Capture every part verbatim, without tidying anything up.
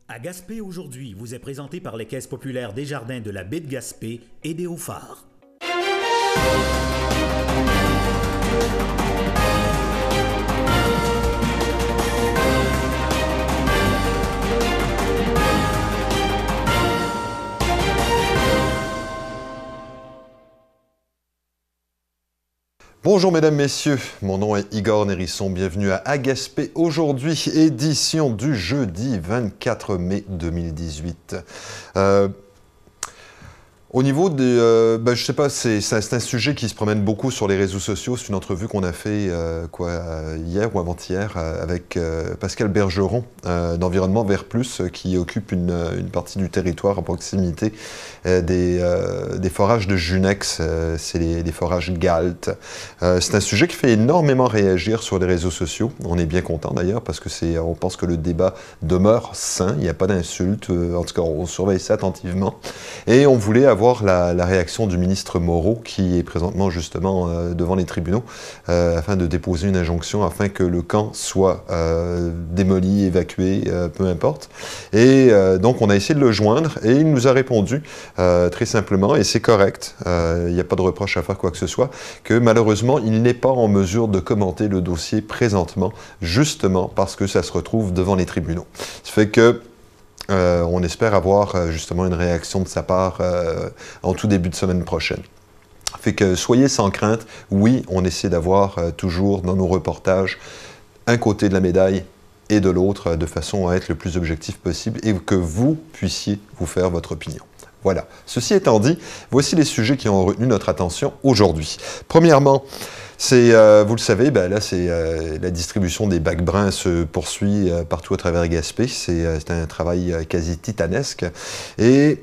À Gaspé aujourd'hui vous est présenté par les Caisses populaires Desjardins de la baie de Gaspé et des Hauts-Phares. Bonjour mesdames, messieurs, mon nom est Igor Nérisson, bienvenue à À Gaspé aujourd'hui, édition du jeudi vingt-quatre mai deux mille dix-huit. Euh, Au niveau des... Euh, ben, je sais pas, c'est un sujet qui se promène beaucoup sur les réseaux sociaux. C'est une entrevue qu'on a fait euh, quoi, euh, hier ou avant-hier euh, avec euh, Pascal Bergeron euh, d'Environnement Vert Plus euh, qui occupe une, une partie du territoire à proximité euh, des, euh, des forages de Junex. Euh, c'est les, les forages Galt. Euh, c'est un sujet qui fait énormément réagir sur les réseaux sociaux. On est bien content d'ailleurs parce que c'est, on pense que le débat demeure sain. Il n'y a pas d'insultes. Euh, en tout cas, on surveille ça attentivement. Et on voulait avoir voir la, la réaction du ministre Moreau, qui est présentement justement euh, devant les tribunaux, euh, afin de déposer une injonction, afin que le camp soit euh, démoli, évacué, euh, peu importe. Et euh, donc on a essayé de le joindre, et il nous a répondu euh, très simplement, et c'est correct, il euh, n'y a pas de reproche à faire quoi que ce soit, que malheureusement il n'est pas en mesure de commenter le dossier présentement, justement parce que ça se retrouve devant les tribunaux. Ça fait que Euh, on espère avoir euh, justement une réaction de sa part euh, en tout début de semaine prochaine. Fait que soyez sans crainte, oui, on essaie d'avoir euh, toujours dans nos reportages un côté de la médaille et de l'autre, euh, de façon à être le plus objectif possible et que vous puissiez vous faire votre opinion. Voilà. Ceci étant dit, voici les sujets qui ont retenu notre attention aujourd'hui. Premièrement, c'est, euh, vous le savez, ben là, c'est euh, la distribution des bacs bruns se poursuit euh, partout à travers Gaspé. C'est euh, un travail euh, quasi titanesque. Et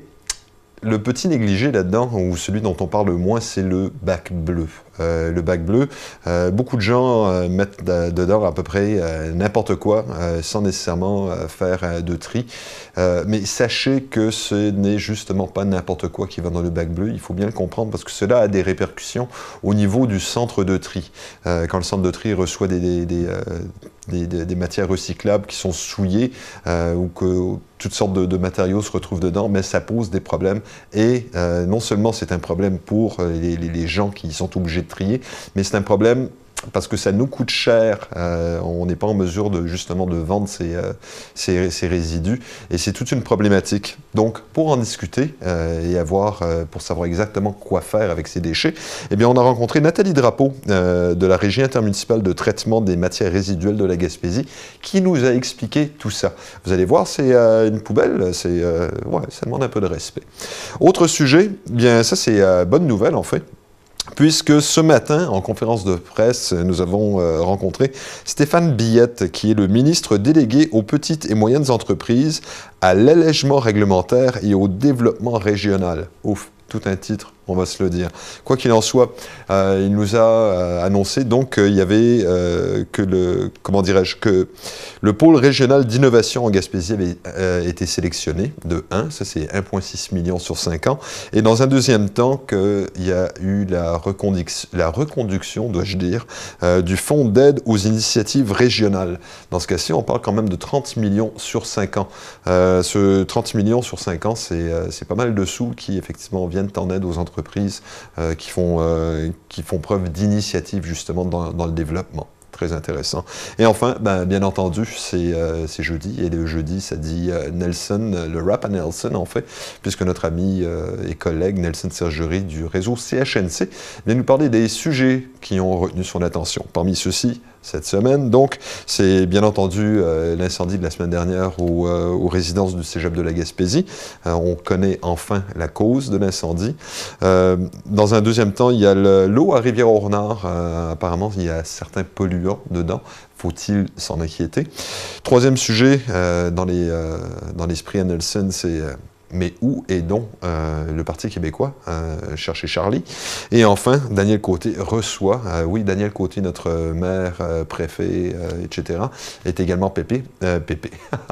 le petit négligé là-dedans, ou celui dont on parle le moins, c'est le bac bleu. Euh, le bac bleu, euh, beaucoup de gens euh, mettent de, dedans à peu près euh, n'importe quoi, euh, sans nécessairement euh, faire euh, de tri. Euh, mais sachez que ce n'est justement pas n'importe quoi qui va dans le bac bleu, il faut bien le comprendre, parce que cela a des répercussions au niveau du centre de tri. Euh, quand le centre de tri reçoit des, des, des, euh, des, des, des matières recyclables qui sont souillées, euh, ou que toutes sortes de, de matériaux se retrouvent dedans, mais ça pose des problèmes. Et euh, non seulement c'est un problème pour les, les, les gens qui sont obligés de trier, mais c'est un problème parce que ça nous coûte cher. Euh, on n'est pas en mesure de justement de vendre ces, euh, ces, ces résidus, et c'est toute une problématique. Donc, pour en discuter euh, et avoir, euh, pour savoir exactement quoi faire avec ces déchets, eh bien, on a rencontré Nathalie Drapeau euh, de la Régie intermunicipale de traitement des matières résiduelles de la Gaspésie, qui nous a expliqué tout ça. Vous allez voir, c'est euh, une poubelle, c'est euh, ouais, ça demande un peu de respect. Autre sujet, bien ça c'est euh, bonne nouvelle en fait. Puisque ce matin, en conférence de presse, nous avons euh, rencontré Stéphane Billette, qui est le ministre délégué aux petites et moyennes entreprises, à l'allègement réglementaire et au développement régional. Ouf, tout un titre, on va se le dire. Quoi qu'il en soit, euh, il nous a euh, annoncé donc qu'il y avait euh, que le, comment dirais-je, que le pôle régional d'innovation en Gaspésie avait euh, été sélectionné de un, ça c'est un virgule six million sur cinq ans, et dans un deuxième temps qu'il y a eu la, reconduction, la reconduction, dois-je dire, euh, du fonds d'aide aux initiatives régionales. Dans ce cas-ci, on parle quand même de trente millions sur cinq ans. Euh, ce trente millions sur cinq ans, c'est euh, c'est pas mal de sous qui effectivement viennent en aide aux entreprises euh, qui, font, euh, qui font preuve d'initiative justement dans, dans le développement. Très intéressant. Et enfin, ben, bien entendu, c'est euh, jeudi, et le jeudi, ça dit euh, Nelson, le rap à Nelson, en fait, puisque notre ami euh, et collègue Nelson Sergerie du réseau C H N C vient nous parler des sujets qui ont retenu son attention. Parmi ceux-ci, cette semaine, donc, c'est bien entendu euh, l'incendie de la semaine dernière au, euh, aux résidences du Cégep de la Gaspésie. Euh, on connaît enfin la cause de l'incendie. Euh, dans un deuxième temps, il y a l'eau à Rivière-au-Renard. Euh, apparemment, il y a certains polluants dedans. Faut-il s'en inquiéter? Troisième sujet, euh, dans les, euh, dans l'esprit à Nelson, c'est... Euh, mais où est donc euh, le Parti québécois, euh, chercher Charlie? Et enfin, Daniel Côté reçoit, euh, oui, Daniel Côté, notre maire, euh, préfet, euh, et cetera, est également pépé, euh, pépé,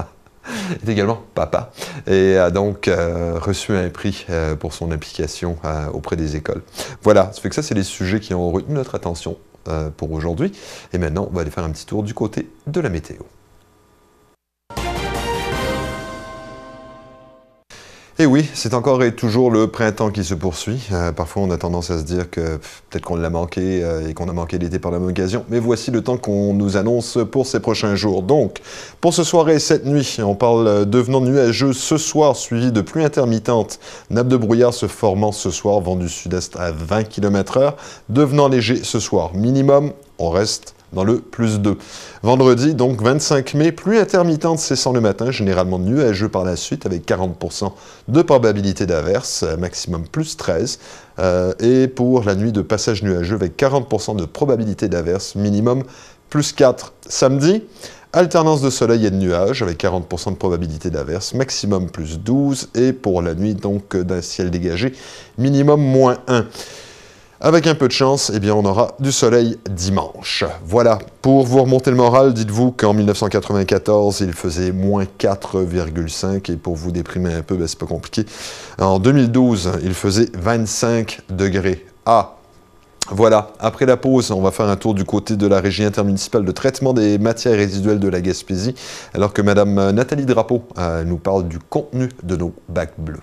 est également papa, et a donc euh, reçu un prix euh, pour son implication euh, auprès des écoles. Voilà, ça fait que ça, c'est les sujets qui ont retenu notre attention euh, pour aujourd'hui. Et maintenant, on va aller faire un petit tour du côté de la météo. Et oui, c'est encore et toujours le printemps qui se poursuit. Euh, parfois, on a tendance à se dire que peut-être qu'on l'a manqué euh, et qu'on a manqué l'été par la même occasion. Mais voici le temps qu'on nous annonce pour ces prochains jours. Donc, pour ce soir et cette nuit, on parle devenant nuageux ce soir, suivi de pluies intermittentes. Nappe de brouillard se formant ce soir, vent du sud-est à vingt kilomètres heure, devenant léger ce soir. Minimum, on reste dans le plus deux. Vendredi, donc vingt-cinq mai, pluie intermittente cessant le matin, généralement nuageux par la suite, avec quarante pour cent de probabilité d'averse, maximum plus treize. Euh, et pour la nuit de passage nuageux, avec quarante pour cent de probabilité d'averse, minimum plus quatre. Samedi, alternance de soleil et de nuages, avec quarante pour cent de probabilité d'averse, maximum plus douze. Et pour la nuit, donc d'un ciel dégagé, minimum moins un. Avec un peu de chance, eh bien, on aura du soleil dimanche. Voilà. Pour vous remonter le moral, dites-vous qu'en mille neuf cent quatre-vingt-quatorze, il faisait moins quatre virgule cinq. Et pour vous déprimer un peu, ben, c'est pas compliqué. En deux mille douze, il faisait vingt-cinq degrés. Ah! Voilà. Après la pause, on va faire un tour du côté de la Régie intermunicipale de traitement des matières résiduelles de la Gaspésie, alors que Mme Nathalie Drapeau euh, nous parle du contenu de nos bacs bleus.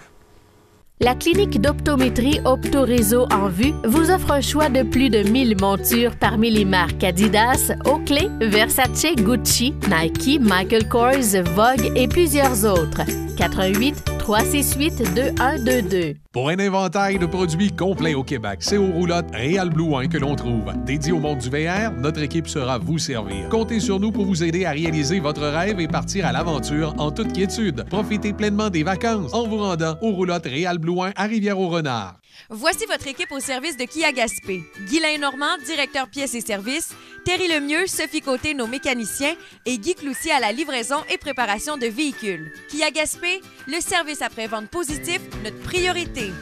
La clinique d'optométrie Optoréseau en vue vous offre un choix de plus de mille montures parmi les marques Adidas, Oakley, Versace, Gucci, Nike, Michael Kors, Vogue et plusieurs autres. quatre un huit, trois six huit, deux un deux deux. Pour un inventaire de produits complet au Québec, c'est aux roulottes Réal Blue Wine que l'on trouve. Dédié au monde du V R, notre équipe sera vous servir. Comptez sur nous pour vous aider à réaliser votre rêve et partir à l'aventure en toute quiétude. Profitez pleinement des vacances en vous rendant aux roulottes Réal Blue Wine à Rivière-au-Renard. Voici votre équipe au service de Kia Gaspé. Guylain Normand, directeur pièces et services, Terry Lemieux, Sophie Côté, nos mécaniciens, et Guy Cloutier à la livraison et préparation de véhicules. Kia Gaspé, le service après-vente positif, notre priorité.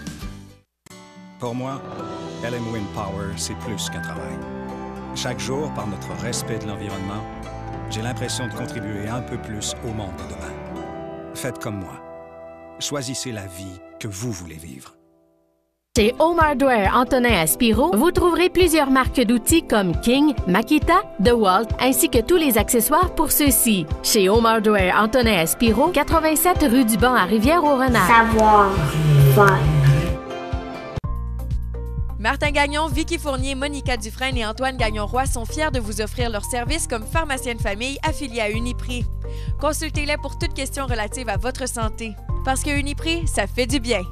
Pour moi, L M Wind Power, c'est plus qu'un travail. Chaque jour, par notre respect de l'environnement, j'ai l'impression de contribuer un peu plus au monde de demain. Faites comme moi. Choisissez la vie que vous voulez vivre. Chez Home Hardware Antonin Aspiro, vous trouverez plusieurs marques d'outils comme King, Makita, DeWalt, ainsi que tous les accessoires pour ceux-ci. Chez Home Hardware Antonin Aspiro, quatre-vingt-sept rue du Banc à Rivière-au-Renard. Savoir faire. Martin Gagnon, Vicky Fournier, Monica Dufresne et Antoine Gagnon-Roy sont fiers de vous offrir leur service comme pharmacienne famille affiliée à Uniprix. Consultez-les pour toute question relative à votre santé. Parce que Uniprix, ça fait du bien.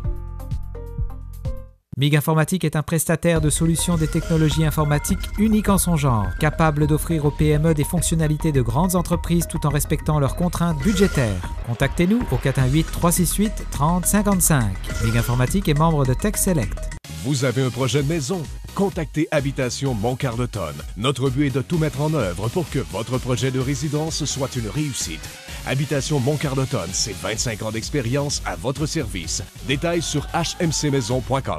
Mig Informatique est un prestataire de solutions des technologies informatiques unique en son genre, capable d'offrir aux P M E des fonctionnalités de grandes entreprises tout en respectant leurs contraintes budgétaires. Contactez-nous au quatre un huit, trois six huit, trente cinquante-cinq. Mig Informatique est membre de Tech Select. Vous avez un projet de maison? Contactez Habitation Montcarleton. Notre but est de tout mettre en œuvre pour que votre projet de résidence soit une réussite. Habitation Montcarleton, c'est vingt-cinq ans d'expérience à votre service. Détails sur h m c maison point com.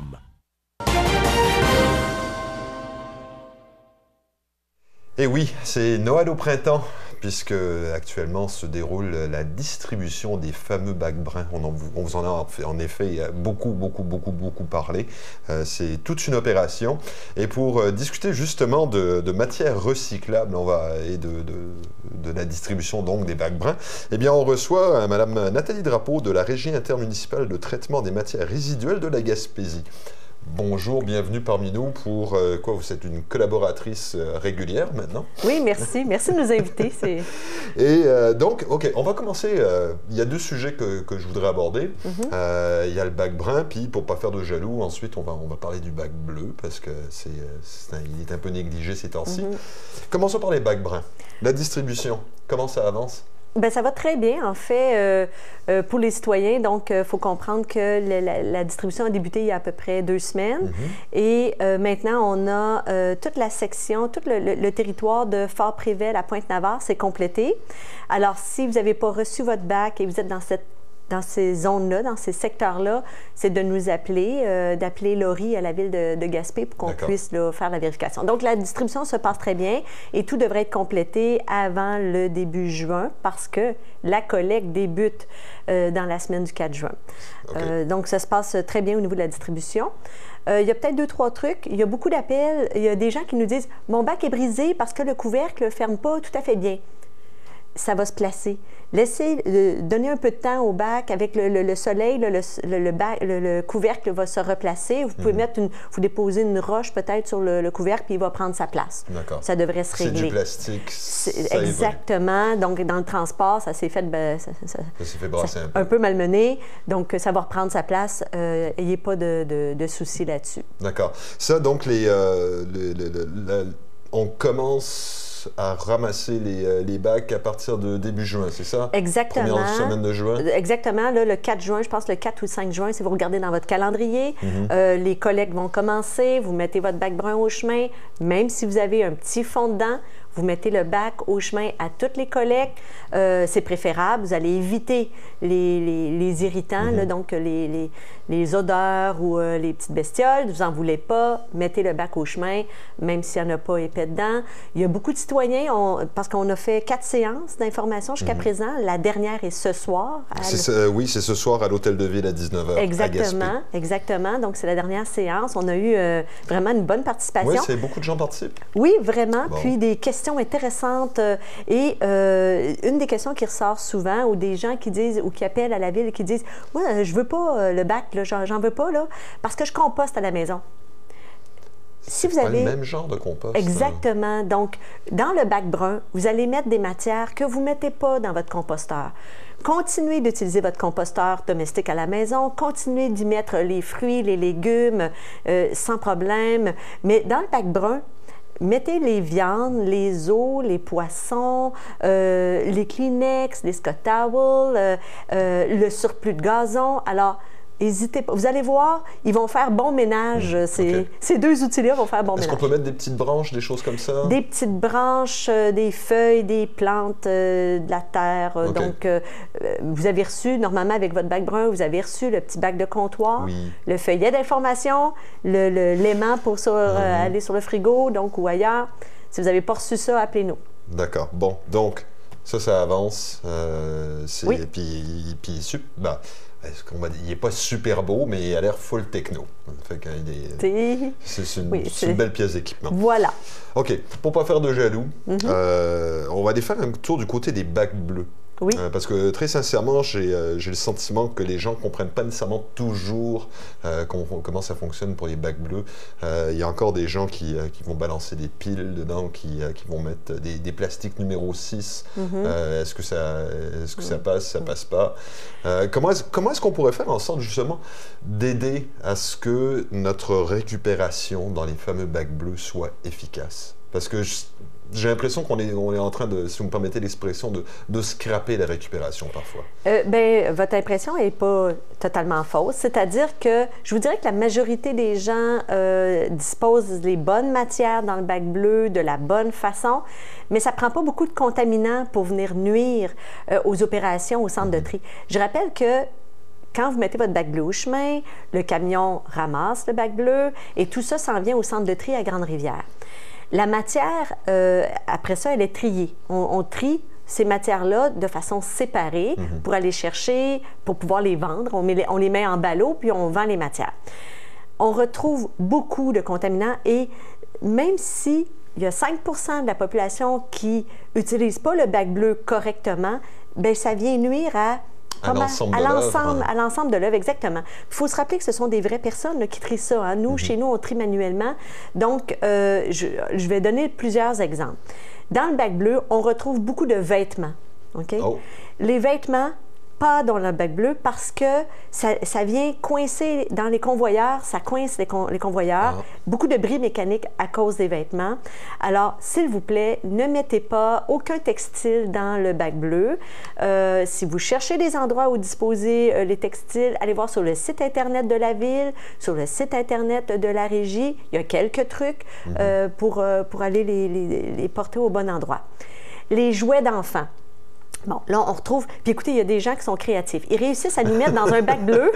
Et oui, c'est Noël au printemps, puisque actuellement se déroule la distribution des fameux bacs bruns. On, en, on vous en a en effet beaucoup, beaucoup, beaucoup, beaucoup parlé. Euh, c'est toute une opération. Et pour euh, discuter justement de, de matières recyclables on va, et de, de, de la distribution donc des bacs bruns, eh bien on reçoit euh, Mme Nathalie Drapeau de la Régie intermunicipale de traitement des matières résiduelles de la Gaspésie. Bonjour, bienvenue parmi nous pour euh, quoi? Vous êtes une collaboratrice euh, régulière maintenant. Oui, merci. Merci de nous inviter. C'est... Et euh, donc, OK, on va commencer. Euh, il y a deux sujets que, que je voudrais aborder. Mm-hmm. euh, il y a le bac brun, puis pour ne pas faire de jaloux, ensuite on va, on va parler du bac bleu parce que c'est, c'est un, il est un peu négligé ces temps-ci. Mm-hmm. Commençons par les bacs bruns. La distribution, comment ça avance? Bien, ça va très bien, en fait, euh, euh, pour les citoyens. Donc, il euh, faut comprendre que le, la, la distribution a débuté il y a à peu près deux semaines. Mm-hmm. Et euh, maintenant, on a euh, toute la section, tout le, le, le territoire de Fort-Prével à Pointe-Navarre, c'est complété. Alors, si vous n'avez pas reçu votre bac et vous êtes dans cette dans ces zones-là, dans ces secteurs-là, c'est de nous appeler, euh, d'appeler Laurie à la ville de, de Gaspé pour qu'on D'accord. puisse là, faire la vérification. Donc, la distribution se passe très bien et tout devrait être complété avant le début juin parce que la collecte débute euh, dans la semaine du quatre juin. Okay. Euh, donc, ça se passe très bien au niveau de la distribution. Euh, il y a peut-être deux, trois trucs. Il y a beaucoup d'appels. Il y a des gens qui nous disent « Mon bac est brisé parce que le couvercle ne ferme pas tout à fait bien. » ça va se placer. Laissez, euh, donner un peu de temps au bac avec le, le, le soleil, le, le, le, bac, le, le couvercle va se replacer. Vous pouvez mm-hmm. mettre une, vous déposer une roche peut-être sur le, le couvercle, puis il va prendre sa place. D'accord. Ça devrait se régler. C'est du plastique. Ça exactement. Évolue. Donc, dans le transport, ça s'est fait, ben, ça, ça, ça s'est fait brasser ça, un peu. Un peu malmené. Donc, ça va reprendre sa place. Euh, ayez pas de, de, de soucis là-dessus. D'accord. Ça, donc, les, euh, le, le, le, le, on commence à ramasser les, les bacs à partir de début juin, c'est ça? Exactement. Première semaine de juin? Exactement. Là, le quatre juin, je pense le quatre ou cinq juin, si vous regardez dans votre calendrier, mm-hmm. euh, les collectes vont commencer, vous mettez votre bac brun au chemin, même si vous avez un petit fond dedans, vous mettez le bac au chemin à toutes les collectes. Euh, c'est préférable. Vous allez éviter les, les, les irritants, mm-hmm. là, donc les, les, les odeurs ou euh, les petites bestioles. Vous n'en voulez pas. Mettez le bac au chemin, même s'il n'y en a pas épais dedans. Il y a beaucoup de citoyens, on, parce qu'on a fait quatre séances d'information jusqu'à mm-hmm. présent. La dernière est ce soir. C'est ce, euh, oui, c'est ce soir à l'Hôtel de Ville à dix-neuf heures. Exactement. Exactement. Donc, c'est la dernière séance. On a eu euh, vraiment une bonne participation. Oui, c'est beaucoup de gens participent. Oui, vraiment. Bon. Puis des questions intéressantes. Euh, et euh, une des questions qui ressort souvent, ou des gens qui disent, ou qui appellent à la ville et qui disent « Moi, je veux pas euh, le bac, là, j'en, j'en veux pas, là, parce que je composte à la maison. » Si vous avez pas le même genre de compost. Exactement. Hein? Donc, dans le bac brun, vous allez mettre des matières que vous ne mettez pas dans votre composteur. Continuez d'utiliser votre composteur domestique à la maison. Continuez d'y mettre les fruits, les légumes, euh, sans problème. Mais dans le bac brun, mettez les viandes, les os, les poissons, euh, les Kleenex, les Scott Towels, euh, euh, le surplus de gazon. Alors, n'hésitez pas. Vous allez voir, ils vont faire bon ménage. Mmh, ces, okay. ces deux outils-là vont faire bon Est-ce ménage. Est-ce qu'on peut mettre des petites branches, des choses comme ça? Des petites branches, euh, des feuilles, des plantes, euh, de la terre. Okay. Donc, euh, vous avez reçu, normalement, avec votre bac brun, vous avez reçu le petit bac de comptoir, oui. le feuillet d'information, le, le, l'aimant pour sur, mmh. euh, aller sur le frigo, donc, ou ailleurs. Si vous n'avez pas reçu ça, appelez-nous. D'accord. Bon, donc, ça, ça avance. Euh, c'est, oui. Puis, puis ben, est-ce qu'on va dire, il n'est pas super beau, mais il a l'air full techno. Fait qu'il est, c'est, c'est, une, oui, c'est c'est une belle pièce d'équipement. Voilà. OK. Pour ne pas faire de jaloux, mm-hmm. euh, on va aller faire un tour du côté des bacs bleus. Oui. Euh, parce que très sincèrement, j'ai, euh, j'ai le sentiment que les gens ne comprennent pas nécessairement toujours euh, comment ça fonctionne pour les bacs bleus. Euh, il y a encore des gens qui, euh, qui vont balancer des piles dedans, qui, euh, qui vont mettre des, des plastiques numéro six. Mm-hmm. Euh, est-ce que, ça, est-ce que mm-hmm. ça passe, ça passe pas? Euh, comment, est-ce, comment est-ce qu'on pourrait faire en sorte justement d'aider à ce que notre récupération dans les fameux bacs bleus soit efficace? Parce que je, j'ai l'impression qu'on est, on est en train de, si vous me permettez l'expression, de, de scraper la récupération parfois. Euh, bien, votre impression n'est pas totalement fausse. C'est-à-dire que je vous dirais que la majorité des gens euh, disposent des bonnes matières dans le bac bleu de la bonne façon, mais ça ne prend pas beaucoup de contaminants pour venir nuire euh, aux opérations au centre mm-hmm. de tri. Je rappelle que quand vous mettez votre bac bleu au chemin, le camion ramasse le bac bleu et tout ça s'en vient au centre de tri à Grande-Rivière. La matière, euh, après ça, elle est triée. On, on trie ces matières-là de façon séparée mm-hmm. pour aller chercher, pour pouvoir les vendre. On, met les, on les met en ballot, puis on vend les matières. On retrouve beaucoup de contaminants et même si il y a cinq pour cent de la population qui n'utilise pas le bac bleu correctement, bien, ça vient nuire à... À l'ensemble, à, de l'ensemble, l'œuvre. à l'ensemble de l'œuvre, exactement. Il faut se rappeler que ce sont des vraies personnes là, qui trient ça. Hein. Nous, mm-hmm. chez nous, on trie manuellement. Donc, euh, je, je vais donner plusieurs exemples. Dans le bac bleu, on retrouve beaucoup de vêtements. Okay? Oh. Les vêtements, pas dans le bac bleu parce que ça, ça vient coincer dans les convoyeurs, ça coince les, con, les convoyeurs, ah. beaucoup de bris mécaniques à cause des vêtements. Alors, s'il vous plaît, ne mettez pas aucun textile dans le bac bleu. Euh, si vous cherchez des endroits où disposer euh, les textiles, allez voir sur le site Internet de la Ville, sur le site Internet de la Régie. Il y a quelques trucs mm-hmm. euh, pour, euh, pour aller les, les, les porter au bon endroit. Les jouets d'enfants. Bon, là, on retrouve... Puis écoutez, il y a des gens qui sont créatifs. Ils réussissent à nous mettre dans un bac bleu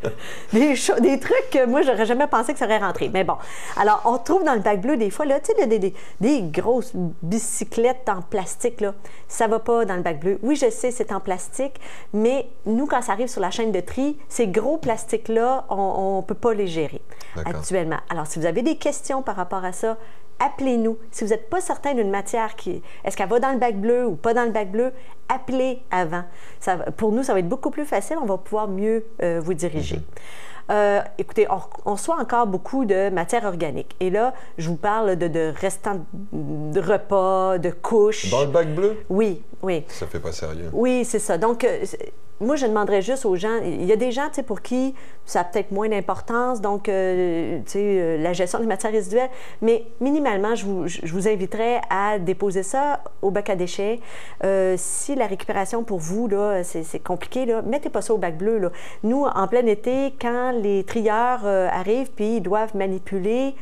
des, cho- des trucs que moi, j'aurais jamais pensé que ça aurait rentré. Mais bon, alors, on trouve dans le bac bleu, des fois, là, tu sais, des, des, des grosses bicyclettes en plastique, là. Ça va pas dans le bac bleu. Oui, je sais, c'est en plastique, mais nous, quand ça arrive sur la chaîne de tri, ces gros plastiques-là, on ne peut pas les gérer D'accord. actuellement. Alors, si vous avez des questions par rapport à ça, appelez-nous. Si vous n'êtes pas certain d'une matière qui est-ce qu'elle va dans le bac bleu ou pas dans le bac bleu, appelez avant. Ça, pour nous, ça va être beaucoup plus facile. On va pouvoir mieux euh, vous diriger. Mm-hmm. Euh, écoutez, on, on reçoit encore beaucoup de matières organiques. Et là, je vous parle de, de restants de repas, de couches. Dans le bac bleu? Oui, oui. Ça fait pas sérieux. Oui, c'est ça. Donc, euh, moi, je demanderais juste aux gens, il y a des gens, tu sais, pour qui ça a peut-être moins d'importance, donc, euh, tu sais, euh, la gestion des matières résiduelles, mais minimalement, je vous, je vous inviterais à déposer ça au bac à déchets. Euh, si la récupération pour vous, là, c'est compliqué, là, mettez pas ça au bac bleu, là. Nous, en plein été, quand les trieurs euh, arrivent, puis ils doivent manipuler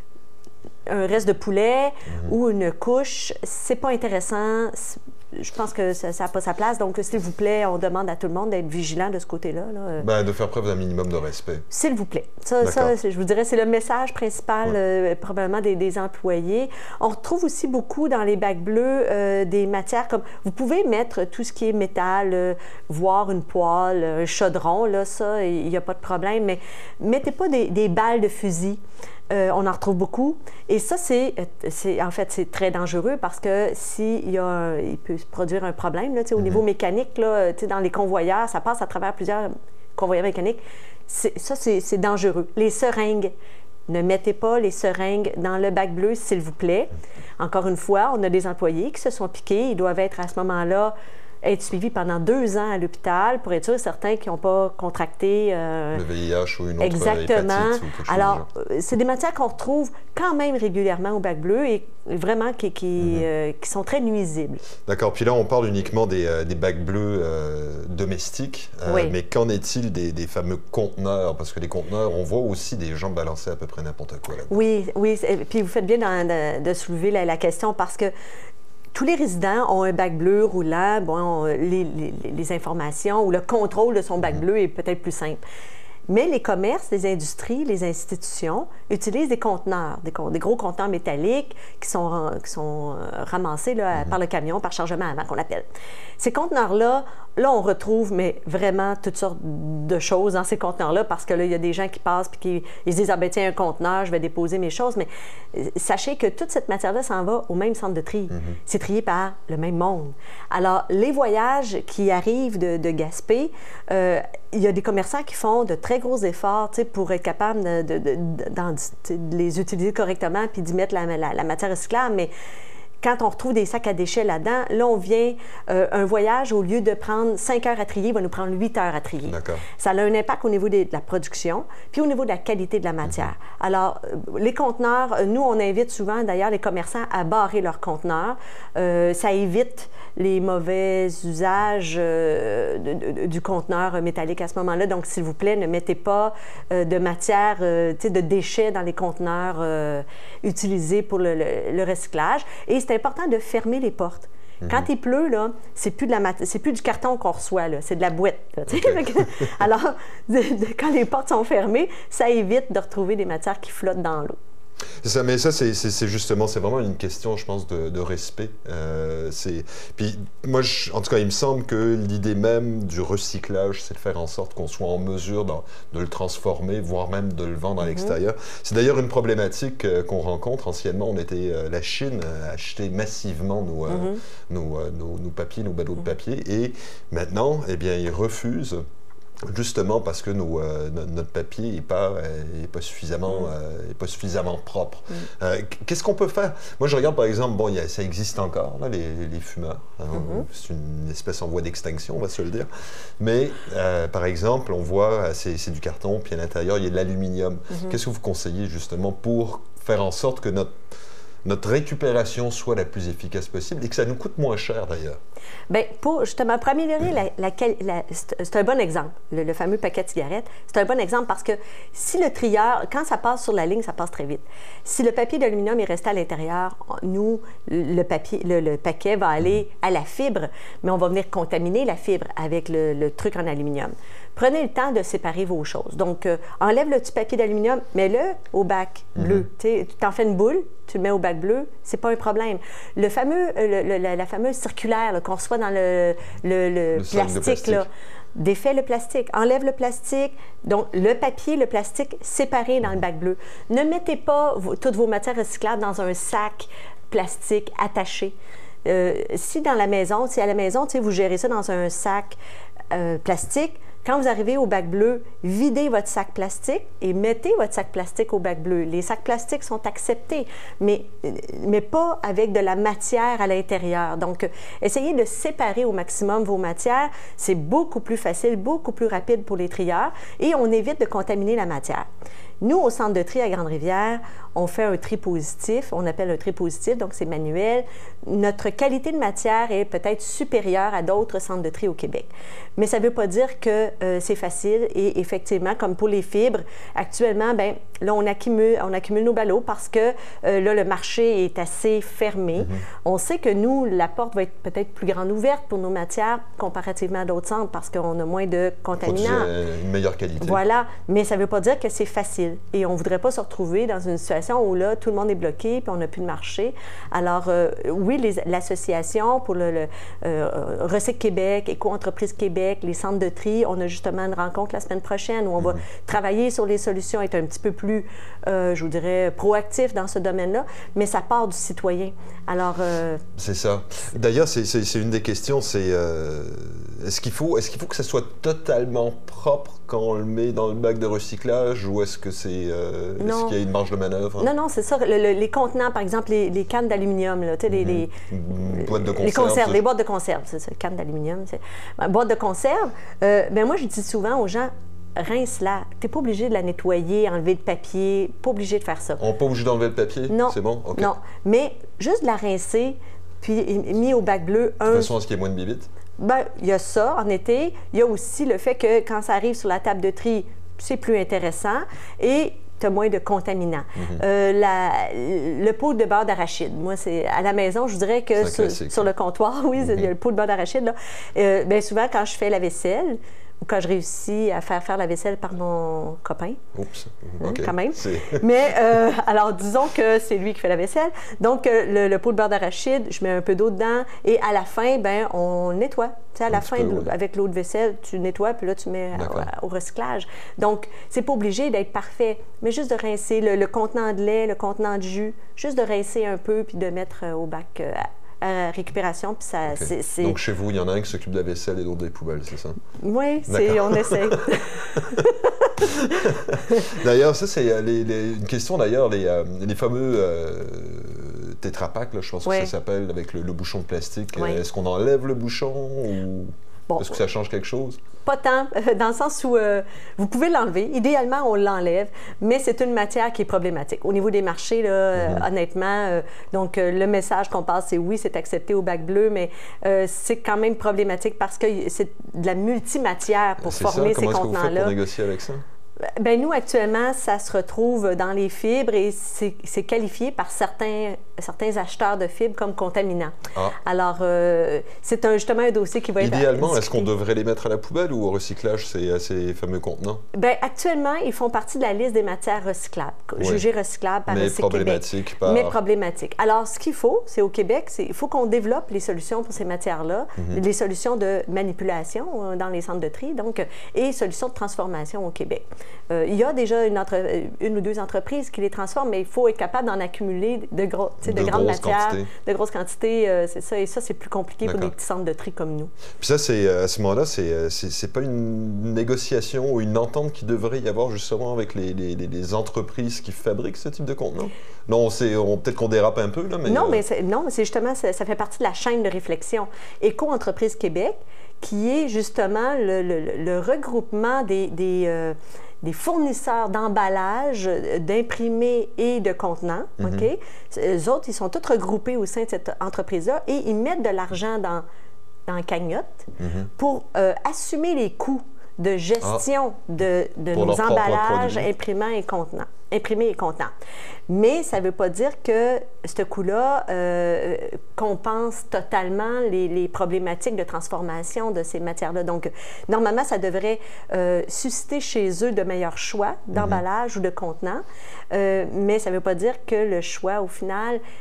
un reste de poulet mmh. ou une couche, c'est pas intéressant. Je pense que ça n'a pas sa place. Donc, s'il vous plaît, on demande à tout le monde d'être vigilant de ce côté-là. Là. Ben, de faire preuve d'un minimum de respect. S'il vous plaît. Ça, ça je vous dirais, c'est le message principal, ouais. euh, probablement, des, des employés. On retrouve aussi beaucoup dans les bacs bleus euh, des matières comme... Vous pouvez mettre tout ce qui est métal, euh, voire une poêle, un chaudron, là, ça, il n'y a pas de problème. Mais mettez pas des, des balles de fusil. Euh, on en retrouve beaucoup. Et ça, c'est, en fait, c'est très dangereux parce que s'il y a un, il peut se produire un problème, là, au mm-hmm. niveau mécanique, là, dans les convoyeurs, ça passe à travers plusieurs convoyeurs mécaniques. Ça, c'est dangereux. Les seringues, ne mettez pas les seringues dans le bac bleu, s'il vous plaît. Encore une fois, on a des employés qui se sont piqués. Ils doivent être à ce moment-là être suivis pendant deux ans à l'hôpital pour être sûr certains qui n'ont pas contracté euh, le V I H ou une autre exactement. hépatite ou quelque chose. Alors, c'est des matières qu'on retrouve quand même régulièrement au bac bleu et vraiment qui, qui, mm-hmm. euh, qui sont très nuisibles. D'accord. Puis là, on parle uniquement des, euh, des bacs bleus euh, domestiques. Euh, oui. Mais qu'en est-il des, des fameux conteneurs? Parce que les conteneurs, on voit aussi des gens balancer à peu près n'importe quoi là-dedans. Oui, oui. Puis vous faites bien de, de, de soulever la, la question parce que tous les résidents ont un bac bleu roulant. Bon, les, les, les informations ou le contrôle de son bac bleu est peut-être plus simple. Mais les commerces, les industries, les institutions utilisent des conteneurs, des, des gros conteneurs métalliques qui sont, qui sont ramassés là, mm-hmm. par le camion, par chargement avant qu'on appelle. Ces conteneurs-là, là, on retrouve mais vraiment toutes sortes de choses dans ces conteneurs-là parce que là, il y a des gens qui passent et qui ils se disent « Ah ben tiens, un conteneur, je vais déposer mes choses. » Mais sachez que toute cette matière-là s'en va au même centre de tri. Mm-hmm. C'est trié par le même monde. Alors, les voyages qui arrivent de, de Gaspé, euh, il y a des commerçants qui font de très gros efforts pour être capables de, de, de, de, de les utiliser correctement puis d'y mettre la, la, la matière recyclable. Mais quand on retrouve des sacs à déchets là-dedans, là, on vient, euh, un voyage, au lieu de prendre cinq heures à trier, va nous prendre huit heures à trier. Ça a un impact au niveau des, de la production, puis au niveau de la qualité de la matière. Mm-hmm. Alors, euh, les conteneurs, nous, on invite souvent, d'ailleurs, les commerçants à barrer leurs conteneurs. Euh, ça évite les mauvais usages euh, de, de, du conteneur métallique à ce moment-là. Donc, s'il vous plaît, ne mettez pas euh, de matière, euh, tu sais, de déchets dans les conteneurs euh, utilisés pour le, le, le recyclage. Et c'est important de fermer les portes. Mm-hmm. Quand il pleut, là, c'est plus de la mat- c'est plus du carton qu'on reçoit, là, c'est de la boîte. Là, okay. Alors, de, de, quand les portes sont fermées, ça évite de retrouver des matières qui flottent dans l'eau. C'est ça, mais ça, c'est justement, c'est vraiment une question, je pense, de, de respect. Euh, puis, moi, je, en tout cas, il me semble que l'idée même du recyclage, c'est de faire en sorte qu'on soit en mesure de, de le transformer, voire même de le vendre à mm-hmm. l'extérieur. C'est d'ailleurs une problématique euh, qu'on rencontre. Anciennement, on était, euh, la Chine euh, achetait massivement nos, euh, mm-hmm. nos, euh, nos, nos papiers, nos ballots mm-hmm. de papier, et maintenant, eh bien, ils refusent. Justement parce que nos, euh, notre papier n'est pas, est pas, suffisamment, mm. euh, est pas suffisamment propre. Mm. Euh, Qu'est-ce qu'on peut faire? Moi, je regarde, par exemple, bon, y a, ça existe encore, là, les, les fumeurs. Hein, mm-hmm. C'est une espèce en voie d'extinction, on va se le dire. Mais, euh, par exemple, on voit, c'est du carton, puis à l'intérieur, il y a de l'aluminium. Mm-hmm. Qu'est-ce que vous conseillez, justement, pour faire en sorte que notre notre récupération soit la plus efficace possible et que ça nous coûte moins cher, d'ailleurs? Bien, pour, justement, pour améliorer la... la, la c'est un bon exemple, le, le fameux paquet de cigarettes. C'est un bon exemple parce que si le trieur, quand ça passe sur la ligne, ça passe très vite. Si le papier d'aluminium est resté à l'intérieur, nous, le, papier, le, le paquet va aller à la fibre, mais on va venir contaminer la fibre avec le, le truc en aluminium. Prenez le temps de séparer vos choses. Donc, euh, enlève le petit papier d'aluminium, mets-le au bac bleu. Mm-hmm. Tu t'en fais une boule, tu le mets au bac bleu, c'est pas un problème. Le fameux, le, le, la, la fameuse circulaire qu'on reçoit dans le, le, le, le plastique, plastique. Là, défais le plastique, enlève le plastique, donc le papier, le plastique séparés dans le bac bleu. Ne mettez pas vos, toutes vos matières recyclables dans un sac plastique attaché. Euh, si dans la maison, si à la maison, vous gérez ça dans un sac euh, plastique, quand vous arrivez au bac bleu, videz votre sac plastique et mettez votre sac plastique au bac bleu. Les sacs plastiques sont acceptés, mais, mais pas avec de la matière à l'intérieur. Donc, essayez de séparer au maximum vos matières. C'est beaucoup plus facile, beaucoup plus rapide pour les trieurs et on évite de contaminer la matière. Nous, au centre de tri à Grande-Rivière, on fait un tri positif, on appelle un tri positif, donc c'est manuel. Notre qualité de matière est peut-être supérieure à d'autres centres de tri au Québec. Mais ça ne veut pas dire que euh, c'est facile et effectivement, comme pour les fibres, actuellement, bien, là, on accumule, on accumule nos ballots parce que euh, là, le marché est assez fermé. Mm-hmm. On sait que nous, la porte va être peut-être plus grande ouverte pour nos matières comparativement à d'autres centres parce qu'on a moins de contaminants. Produit une meilleure qualité. Voilà, mais ça ne veut pas dire que c'est facile. Et on ne voudrait pas se retrouver dans une situation où là, tout le monde est bloqué puis on n'a plus de marché. Alors, euh, oui, l'association pour le, le euh, Recycle Québec, Éco-entreprise Québec, les centres de tri, on a justement une rencontre la semaine prochaine où on mm-hmm. va travailler sur les solutions, être un petit peu plus, euh, je vous dirais, proactif dans ce domaine-là, mais ça part du citoyen. Alors... Euh, c'est ça. D'ailleurs, c'est une des questions, c'est euh, est-ce qu'il faut, est-ce qu'il faut que ça soit totalement propre quand on le met dans le bac de recyclage ou est-ce que c'est euh, est-ce qu'il y a une marge de manœuvre? Non, non, c'est ça. Le, le, les contenants, par exemple, les, les cannes d'aluminium, tu sais, les, mm-hmm. les, boîtes de conserve, les conserves, les boîtes de conserve, c'est ça, cannes d'aluminium. Ben, boîte de conserve, euh, ben moi, je dis souvent aux gens, rince-la. Tu n'es pas obligé de la nettoyer, enlever le papier, pas obligé de faire ça. On n'est pas obligé d'enlever le papier? Non. C'est bon? Okay. Non, mais juste de la rincer, puis mis au bac bleu. Un... De toute façon, est-ce qu'il y a moins de bibites? Bien, il y a ça en été. Il y a aussi le fait que quand ça arrive sur la table de tri, c'est plus intéressant et tu as moins de contaminants. Mm-hmm. euh, la, le pot de beurre d'arachide, moi, c'est à la maison, je vous dirais que sur, sur le comptoir, oui, mm-hmm. il y a le pot de beurre d'arachide, là. Euh, bien souvent, quand je fais la vaisselle, ou quand je réussis à faire faire la vaisselle par mon copain. Oups, hein, OK. Quand même. Mais, euh, alors, disons que c'est lui qui fait la vaisselle. Donc, euh, le, le pot de beurre d'arachide, je mets un peu d'eau dedans et à la fin, ben on nettoie. Tu sais, à la fin, peu, ouais. avec l'eau de vaisselle, tu nettoies, puis là, tu mets au, au recyclage. Donc, c'est pas obligé d'être parfait, mais juste de rincer le, le contenant de lait, le contenant de jus, juste de rincer un peu, puis de mettre euh, au bac euh, à récupération. Puis ça, okay. c'est, Donc, chez vous, il y en a un qui s'occupe de la vaisselle et l'autre des poubelles, c'est ça? Oui, on essaie. D'ailleurs, ça, c'est les, les, une question, d'ailleurs, les, euh, les fameux euh, tétrapacks, là, je pense ouais. que ça s'appelle, avec le, le bouchon de plastique. Ouais. Est-ce qu'on enlève le bouchon ou bon, est-ce que ça change quelque chose? Pas tant, dans le sens où euh, vous pouvez l'enlever. Idéalement, on l'enlève, mais c'est une matière qui est problématique. Au niveau des marchés, là, mm-hmm. euh, honnêtement, euh, donc euh, le message qu'on passe, c'est oui, c'est accepté au bac bleu, mais euh, c'est quand même problématique parce que c'est de la multimatière pour former ça? ces contenants-là. Comment est-ce que vous faites pour négocier avec ça? Bien, nous, actuellement, ça se retrouve dans les fibres et c'est qualifié par certains, certains acheteurs de fibres comme contaminants. Ah. Alors, euh, c'est un, justement un dossier qui va être Idéalement, est-ce qu'on devrait les mettre à la poubelle ou au recyclage, ces, ces fameux contenants? Bien, actuellement, ils font partie de la liste des matières recyclables, oui. jugées recyclables par Mais Recycle problématiques Québec. Par... Mais problématiques. Alors, ce qu'il faut, c'est au Québec, il faut qu'on développe les solutions pour ces matières-là, mm-hmm. les solutions de manipulation euh, dans les centres de tri, donc, et solutions de transformation au Québec. Euh, il y a déjà une, entre, une ou deux entreprises qui les transforment, mais il faut être capable d'en accumuler de, gros, de, de grandes matières, quantités. de grosses quantités. Euh, c'est ça, et ça, c'est plus compliqué pour des petits centres de tri comme nous. Puis ça, c'est à ce moment-là, c'est pas une négociation ou une entente qui devrait y avoir justement avec les, les, les entreprises qui fabriquent ce type de contenants? Non, on, peut-être qu'on dérape un peu, là, mais... Non, euh... mais non, c'est justement, ça, ça fait partie de la chaîne de réflexion. Éco-entreprise Québec, qui est justement le, le, le regroupement des... des euh, des fournisseurs d'emballage, d'imprimés et de contenants. Mm-hmm. OK? Eux autres, ils sont tous regroupés au sein de cette entreprise-là et ils mettent de l'argent dans, dans la cagnotte mm-hmm. pour euh, assumer les coûts de gestion ah, de, de nos emballages, imprimants et contenants. imprimés et contenants. Mais ça ne veut pas dire que ce coût-là euh, compense totalement les, les problématiques de transformation de ces matières-là. Donc, normalement, ça devrait euh, susciter chez eux de meilleurs choix d'emballage mm-hmm. ou de contenants, euh, mais ça ne veut pas dire que le choix, au final,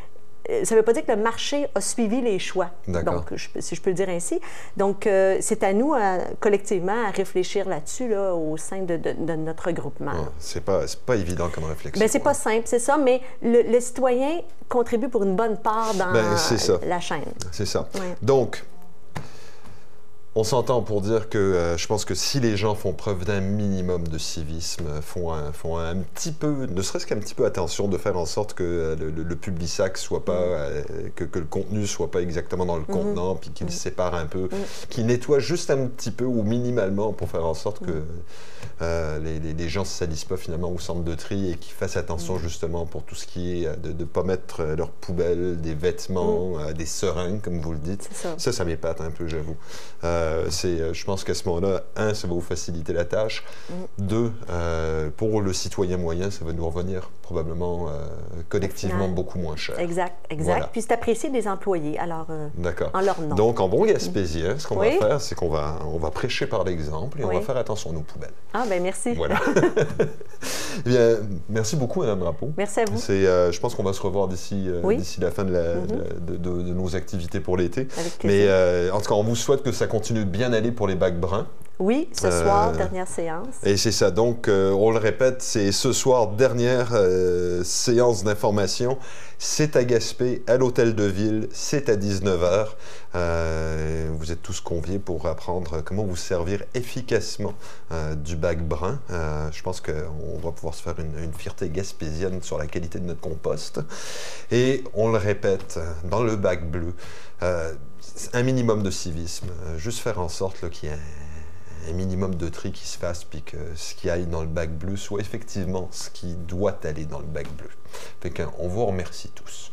ça ne veut pas dire que le marché a suivi les choix. Donc, je, si je peux le dire ainsi. Donc, euh, c'est à nous, à, collectivement, à réfléchir là-dessus, là, au sein de, de, de notre regroupement. Ah, c'est pas, c'est pas évident comme réflexion. Bien, c'est pas simple, c'est ça, mais le, le citoyen contribue pour une bonne part dans ben, ça. la chaîne. C'est ça. Ouais. Donc, on s'entend pour dire que euh, je pense que si les gens font preuve d'un minimum de civisme, font un, font un petit peu, ne serait-ce qu'un petit peu attention de faire en sorte que euh, le, le Publisac soit pas, euh, que, que le contenu soit pas exactement dans le contenant, mm-hmm. puis qu'il mm-hmm. sépare un peu, mm-hmm. qu'il nettoie juste un petit peu ou minimalement pour faire en sorte mm-hmm. que euh, les, les, les gens se salissent pas finalement au centre de tri et qu'ils fassent attention mm-hmm. justement pour tout ce qui est de ne pas mettre leurs poubelles, des vêtements, mm-hmm. euh, des seringues comme vous le dites. Ça, ça, ça m'épate un peu, j'avoue. Euh, Euh, c'est, je pense qu'à ce moment-là, un, ça va vous faciliter la tâche. Mm. Deux, euh, pour le citoyen moyen, ça va nous revenir probablement euh, collectivement beaucoup moins cher. Exact, exact. Voilà. Puis c'est apprécié des employés, alors euh, D'accord. en leur nom. Donc, en bon gaspésien, ce qu'on oui. va faire, c'est qu'on va, on va prêcher par l'exemple et oui. on va faire attention à nos poubelles. Ah, bien, merci. Voilà. Eh bien, merci beaucoup, Mme Drapeau. Merci à vous. C'est, euh, je pense qu'on va se revoir d'ici, euh, oui. d'ici la fin de, la, mm-hmm. de, de, de nos activités pour l'été. Avec plaisir. Mais euh, en tout cas, on vous souhaite que ça continue de bien aller pour les bacs bruns. Oui, ce euh, soir, dernière séance. Et c'est ça. Donc, euh, on le répète, c'est ce soir, dernière euh, séance d'information. C'est à Gaspé, à l'Hôtel de Ville. C'est à dix-neuf heures. Euh, vous êtes tous conviés pour apprendre comment vous servir efficacement euh, du bac brun. Euh, je pense qu'on va pouvoir se faire une, une fierté gaspésienne sur la qualité de notre compost. Et on le répète, dans le bac bleu, euh, un minimum de civisme. Euh, juste faire en sorte là, qu'il y ait un, un minimum de tri qui se fasse, puis que ce qui aille dans le bac bleu soit effectivement ce qui doit aller dans le bac bleu. Fait qu'on vous remercie tous.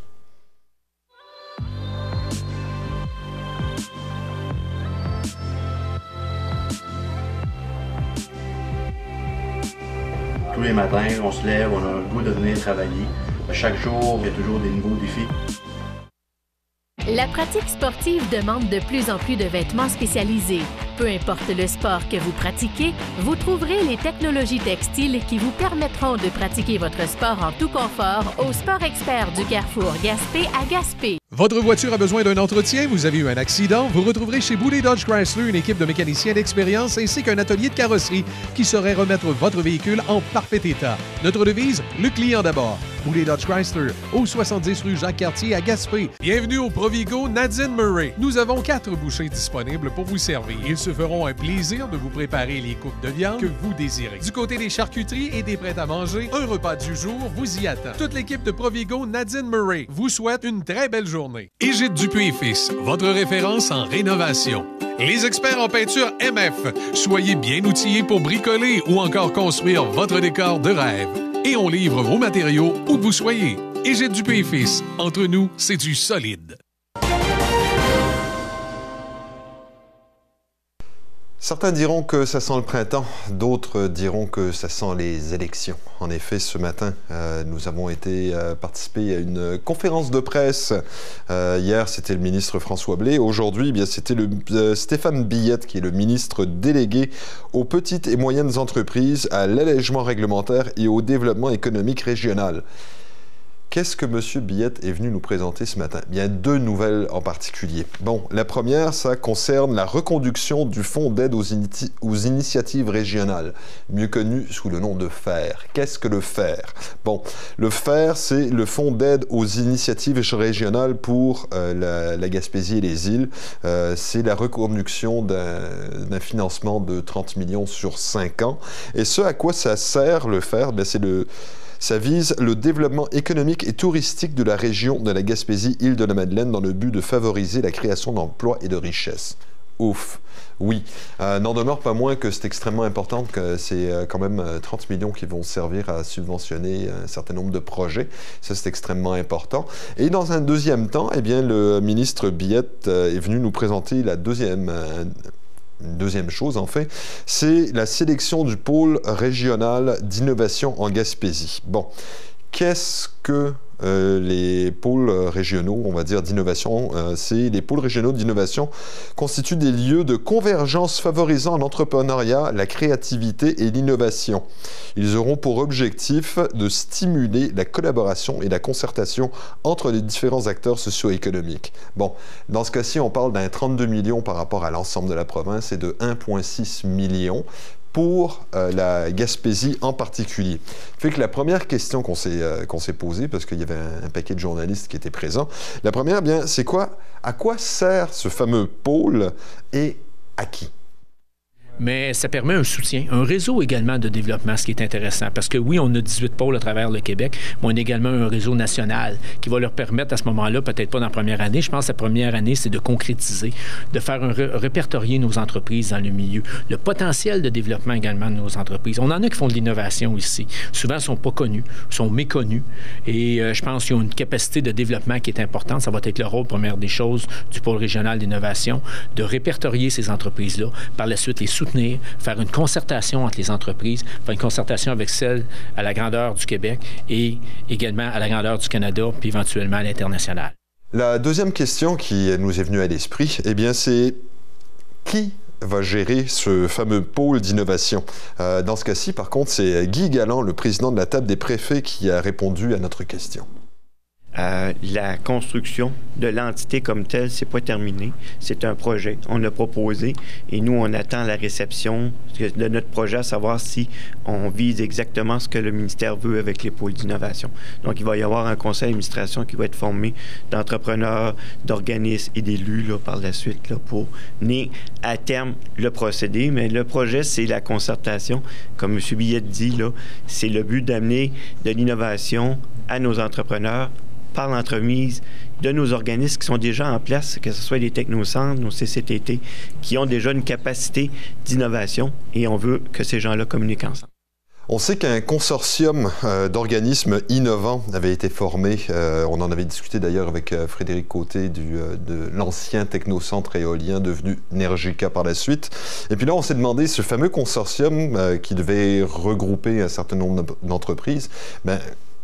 Tous les matins, on se lève, on a le goût de venir travailler. Chaque jour, il y a toujours des nouveaux défis. La pratique sportive demande de plus en plus de vêtements spécialisés. Peu importe le sport que vous pratiquez, vous trouverez les technologies textiles qui vous permettront de pratiquer votre sport en tout confort au Sport Expert du Carrefour Gaspé à Gaspé. Votre voiture a besoin d'un entretien, vous avez eu un accident, vous retrouverez chez Boulay Dodge Chrysler une équipe de mécaniciens d'expérience ainsi qu'un atelier de carrosserie qui saurait remettre votre véhicule en parfait état. Notre devise, le client d'abord. Boulay Dodge Chrysler, au soixante-dix rue Jacques-Cartier à Gaspé. Bienvenue au Provigo Nadine Murray. Nous avons quatre bouchées disponibles pour vous servir. Ils se feront un plaisir de vous préparer les coupes de viande que vous désirez. Du côté des charcuteries et des prêts à manger, un repas du jour vous y attend. Toute l'équipe de Provigo Nadine Murray vous souhaite une très belle journée. Égide Dupuis et Fils, votre référence en rénovation. Les experts en peinture M F. Soyez bien outillés pour bricoler ou encore construire votre décor de rêve. Et on livre vos matériaux où que vous soyez. Égide Dupuis et Fils, entre nous, c'est du solide. Certains diront que ça sent le printemps, d'autres diront que ça sent les élections. En effet, ce matin, euh, nous avons été euh, participer à une conférence de presse. Euh, hier, c'était le ministre François Blais. Aujourd'hui, eh bien, c'était le euh, Stéphane Billette, qui est le ministre délégué aux petites et moyennes entreprises, à l'allègement réglementaire et au développement économique régional. Qu'est-ce que M. Billette est venu nous présenter ce matin? Il y a deux nouvelles en particulier. Bon, la première, ça concerne la reconduction du Fonds d'aide aux, ini aux initiatives régionales, mieux connu sous le nom de F A R. Qu'est-ce que le F A R? Bon, le F A R, c'est le Fonds d'aide aux initiatives régionales pour euh, la, la Gaspésie et les îles. Euh, c'est la reconduction d'un financement de trente millions sur cinq ans. Et ce à quoi ça sert, le F A R? C'est le... Ça vise le développement économique et touristique de la région de la Gaspésie-Île-de-la-Madeleine dans le but de favoriser la création d'emplois et de richesses. Ouf! Oui, euh, n'en demeure pas moins que c'est extrêmement important, que c'est euh, quand même euh, trente millions qui vont servir à subventionner un certain nombre de projets. Ça, c'est extrêmement important. Et dans un deuxième temps, eh bien, le ministre Billette euh, est venu nous présenter la deuxième... Euh, Une deuxième chose, en fait, c'est la sélection du pôle régional d'innovation en Gaspésie. Bon, qu'est-ce que euh, les pôles régionaux, on va dire, d'innovation. Euh, c'est les pôles régionaux d'innovation constituent des lieux de convergence favorisant l'entrepreneuriat, la créativité et l'innovation. Ils auront pour objectif de stimuler la collaboration et la concertation entre les différents acteurs socio-économiques. Bon, dans ce cas-ci, on parle d'un trente-deux millions par rapport à l'ensemble de la province et de un virgule six million pour euh, la Gaspésie en particulier. Fait que la première question qu'on s'est euh, qu'on s'est posée, parce qu'il y avait un, un paquet de journalistes qui étaient présents, la première, bien, c'est quoi? À quoi sert ce fameux pôle et à qui? Mais ça permet un soutien, un réseau également de développement, ce qui est intéressant. Parce que oui, on a dix-huit pôles à travers le Québec, mais on a également un réseau national qui va leur permettre à ce moment-là, peut-être pas dans la première année, je pense que la première année, c'est de concrétiser, de faire un ré répertorier nos entreprises dans le milieu, le potentiel de développement également de nos entreprises. On en a qui font de l'innovation ici. Souvent, ils ne sont pas connus, sont méconnus. Et euh, je pense qu'ils ont une capacité de développement qui est importante. Ça va être le rôle, première des choses, du pôle régional d'innovation, de répertorier ces entreprises-là. Par la suite, les soutenir, faire une concertation entre les entreprises, faire une concertation avec celles à la grandeur du Québec et également à la grandeur du Canada, puis éventuellement à l'international. La deuxième question qui nous est venue à l'esprit, eh bien, c'est qui va gérer ce fameux pôle d'innovation? Euh, dans ce cas-ci, par contre, c'est Guy Galland, le président de la table des préfets, qui a répondu à notre question. Euh, la construction de l'entité comme telle, c'est pas terminé. C'est un projet. On l'a proposé et nous, on attend la réception de notre projet, à savoir si on vise exactement ce que le ministère veut avec les pôles d'innovation. Donc, il va y avoir un conseil d'administration qui va être formé d'entrepreneurs, d'organismes et d'élus là, par la suite là, pour mener à terme le procédé. Mais le projet, c'est la concertation. Comme M. Billette dit, là, c'est le but d'amener de l'innovation à nos entrepreneurs par l'entremise de nos organismes qui sont déjà en place, que ce soit les technocentres, nos C C T T, qui ont déjà une capacité d'innovation et on veut que ces gens-là communiquent ensemble. On sait qu'un consortium euh, d'organismes innovants avait été formé. Euh, on en avait discuté d'ailleurs avec euh, Frédéric Côté du, euh, de l'ancien technocentre éolien devenu Nergica par la suite. Et puis là, on s'est demandé, ce fameux consortium euh, qui devait regrouper un certain nombre d'entreprises, ben,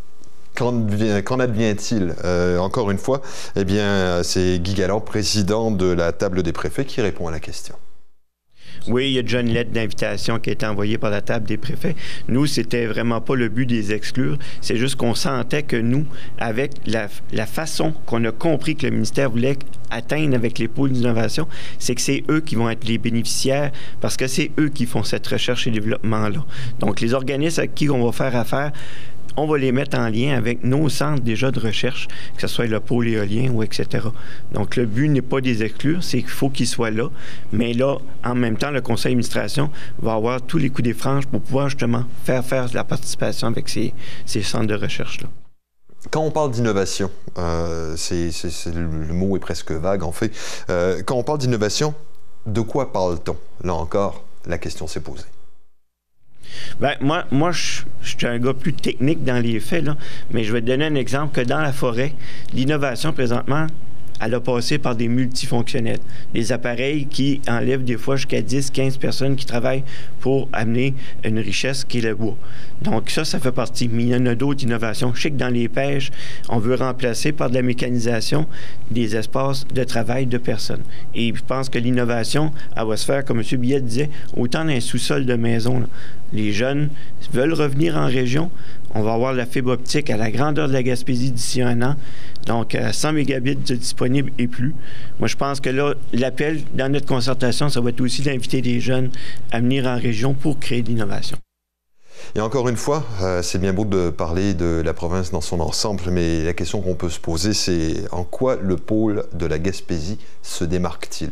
qu'en advient-il? Euh, encore une fois, eh bien, c'est Guy Galland, président de la table des préfets, qui répond à la question. Oui, il y a déjà une lettre d'invitation qui a été envoyée par la table des préfets. Nous, c'était vraiment pas le but de les exclure. C'est juste qu'on sentait que nous, avec la, la façon qu'on a compris que le ministère voulait atteindre avec les pôles d'innovation, c'est que c'est eux qui vont être les bénéficiaires parce que c'est eux qui font cette recherche et développement-là. Donc, les organismes avec qui on va faire affaire, on va les mettre en lien avec nos centres déjà de recherche, que ce soit le pôle éolien ou et cetera. Donc, le but n'est pas de les exclure, c'est qu'il faut qu'ils soient là. Mais là, en même temps, le conseil d'administration va avoir tous les coups des franges pour pouvoir justement faire faire la participation avec ces, ces centres de recherche-là. Quand on parle d'innovation, euh, c'est, c'est, c'est, le, le mot est presque vague en fait. Euh, quand on parle d'innovation, de quoi parle-t-on? Là encore, la question s'est posée. Bien, moi, moi je, je suis un gars plus technique dans les faits, là, mais je vais te donner un exemple que dans la forêt, l'innovation présentement, elle a passé par des multifonctionnels, des appareils qui enlèvent des fois jusqu'à dix, quinze personnes qui travaillent pour amener une richesse qui est le bois. Donc ça, ça fait partie. Mais il y en a d'autres innovations. Je sais que dans les pêches, on veut remplacer par de la mécanisation des espaces de travail de personnes. Et je pense que l'innovation, elle va se faire, comme M. Billette disait, autant dans un sous-sol de maison. Là. Les jeunes veulent revenir en région. On va avoir la fibre optique à la grandeur de la Gaspésie d'ici un an. Donc, à cent mégabits de disponible et plus. Moi, je pense que là, l'appel dans notre concertation, ça va être aussi d'inviter des jeunes à venir en région pour créer de l'innovation. Et encore une fois, euh, c'est bien beau de parler de la province dans son ensemble, mais la question qu'on peut se poser, c'est en quoi le pôle de la Gaspésie se démarque-t-il?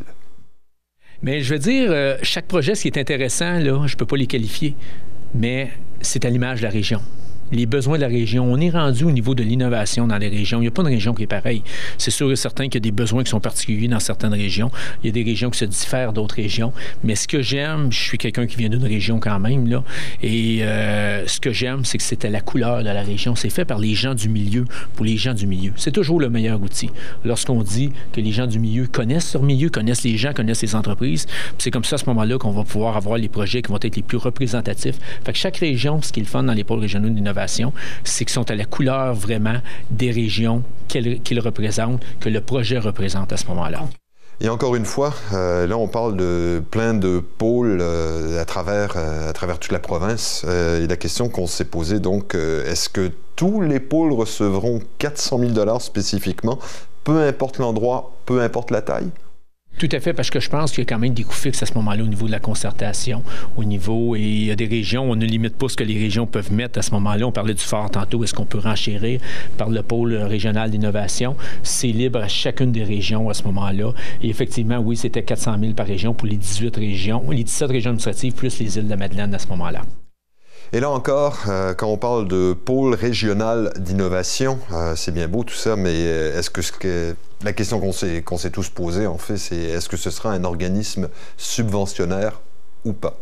Mais je veux dire, euh, chaque projet, ce qui est intéressant, là, je ne peux pas les qualifier, mais c'est à l'image de la région. Les besoins de la région. On est rendu au niveau de l'innovation dans les régions. Il n'y a pas de région qui est pareille. C'est sûr et certain qu'il y a des besoins qui sont particuliers dans certaines régions. Il y a des régions qui se diffèrent d'autres régions. Mais ce que j'aime, je suis quelqu'un qui vient d'une région quand même, là, et euh, ce que j'aime, c'est que c'était la couleur de la région. C'est fait par les gens du milieu, pour les gens du milieu. C'est toujours le meilleur outil. Lorsqu'on dit que les gens du milieu connaissent leur milieu, connaissent les gens, connaissent les entreprises, c'est comme ça, à ce moment-là, qu'on va pouvoir avoir les projets qui vont être les plus représentatifs. Fait que chaque région, ce qui est le fun dans les pôles régionaux d'innovation, d'innovation, c'est qu'ils sont à la couleur vraiment des régions qu'ils qu'ils représentent, que le projet représente à ce moment-là. Et encore une fois, euh, là, on parle de plein de pôles euh, à, travers, euh, à travers toute la province. Euh, et la question qu'on s'est posée, donc, euh, est-ce que tous les pôles recevront quatre cent mille dollars spécifiquement, peu importe l'endroit, peu importe la taille? Tout à fait, parce que je pense qu'il y a quand même des coûts fixes à ce moment-là au niveau de la concertation, au niveau, et il y a des régions, on ne limite pas ce que les régions peuvent mettre à ce moment-là. On parlait du fort tantôt, est-ce qu'on peut renchérir par le pôle régional d'innovation? C'est libre à chacune des régions à ce moment-là. Et effectivement, oui, c'était quatre cent mille par région pour les dix-huit régions, les dix-sept régions administratives, plus les îles de la Madeleine à ce moment-là. Et là encore, euh, quand on parle de pôle régional d'innovation, euh, c'est bien beau tout ça, mais est-ce que, ce que la question qu'on s'est qu'on s'est tous posée, en fait, c'est est-ce que ce sera un organisme subventionnaire ou pas?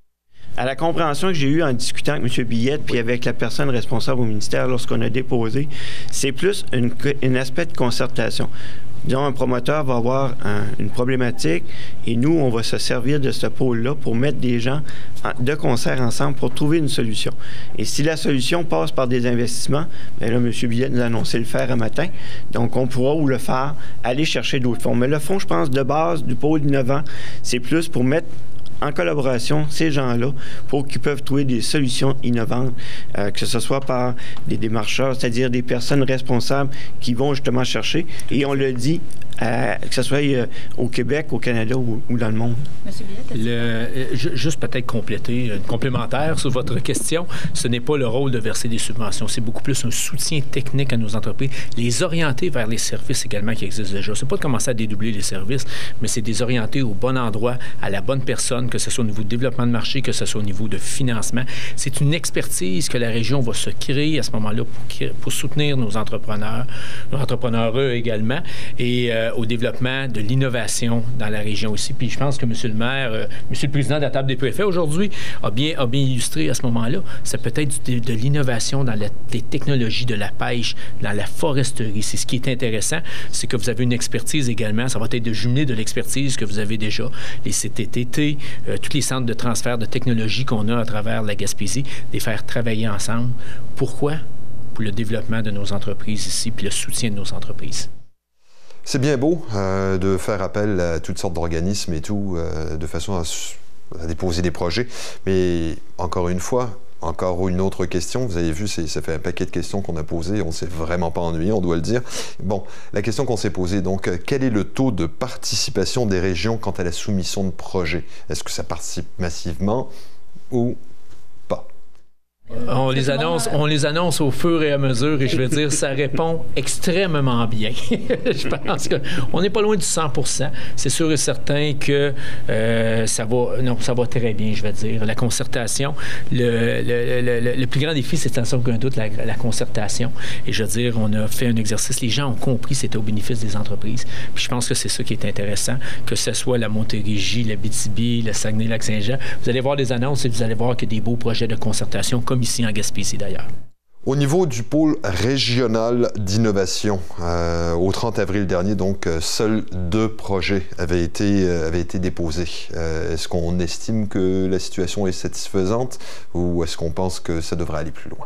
À la compréhension que j'ai eue en discutant avec M. Billette puis avec la personne responsable au ministère lorsqu'on a déposé, c'est plus une, un aspect de concertation. Disons, un promoteur va avoir un, une problématique et nous, on va se servir de ce pôle-là pour mettre des gens en, de concert ensemble pour trouver une solution. Et si la solution passe par des investissements, bien là, M. Billet nous a annoncé le faire un matin. Donc, on pourra ou le faire, aller chercher d'autres fonds. Mais le fonds, je pense, de base du pôle innovant, c'est plus pour mettre en collaboration ces gens-là pour qu'ils peuvent trouver des solutions innovantes, euh, que ce soit par des démarcheurs, c'est-à-dire des personnes responsables qui vont justement chercher. Et on le dit, euh, que ce soit euh, au Québec, au Canada ou, ou dans le monde. Monsieur Billette, le, euh, juste peut-être compléter, une complémentaire sur votre question, ce n'est pas le rôle de verser des subventions, c'est beaucoup plus un soutien technique à nos entreprises, les orienter vers les services également qui existent déjà. C'est pas de commencer à dédoubler les services, mais c'est de les orienter au bon endroit, à la bonne personne, que ce soit au niveau de développement de marché, que ce soit au niveau de financement. C'est une expertise que la région va se créer à ce moment-là pour, pour soutenir nos entrepreneurs, nos entrepreneurs eux également, et euh, au développement de l'innovation dans la région aussi. Puis je pense que M. le maire, euh, M. le président de la table des préfets aujourd'hui a bien, a bien illustré à ce moment-là. Ça peut être de, de l'innovation dans la, les technologies de la pêche, dans la foresterie. C'est ce qui est intéressant, c'est que vous avez une expertise également. Ça va être de jumeler de l'expertise que vous avez déjà. Les C T T T, euh, tous les centres de transfert de technologie qu'on a à travers la Gaspésie, les faire travailler ensemble. Pourquoi? Pour le développement de nos entreprises ici, puis le soutien de nos entreprises. C'est bien beau euh, de faire appel à toutes sortes d'organismes et tout, euh, de façon à, à déposer des projets. Mais encore une fois, encore une autre question. Vous avez vu, ça fait un paquet de questions qu'on a posées. On ne s'est vraiment pas ennuyé, on doit le dire. Bon, la question qu'on s'est posée, donc, quel est le taux de participation des régions quant à la soumission de projets? Est-ce que ça participe massivement ou pas? On les annonce, on les annonce au fur et à mesure et je veux dire, ça répond extrêmement bien. Je pense qu'on n'est pas loin du cent pour cent. C'est sûr et certain que euh, ça va, non, ça va très bien, je veux dire. La concertation, le, le, le, le plus grand défi, c'est sans aucun doute la, la concertation. Et je veux dire, on a fait un exercice, les gens ont compris que c'était au bénéfice des entreprises. Puis je pense que c'est ça qui est intéressant, que ce soit la Montérégie, la Abitibi, le Saguenay-Lac-Saint-Jean. Vous allez voir les annonces et vous allez voir qu'il y a des beaux projets de concertation, comme ici en Gaspésie d'ailleurs. Au niveau du pôle régional d'innovation, euh, au trente avril dernier, donc, euh, seuls deux projets avaient été, euh, avaient été déposés. Euh, est-ce qu'on estime que la situation est satisfaisante ou est-ce qu'on pense que ça devrait aller plus loin?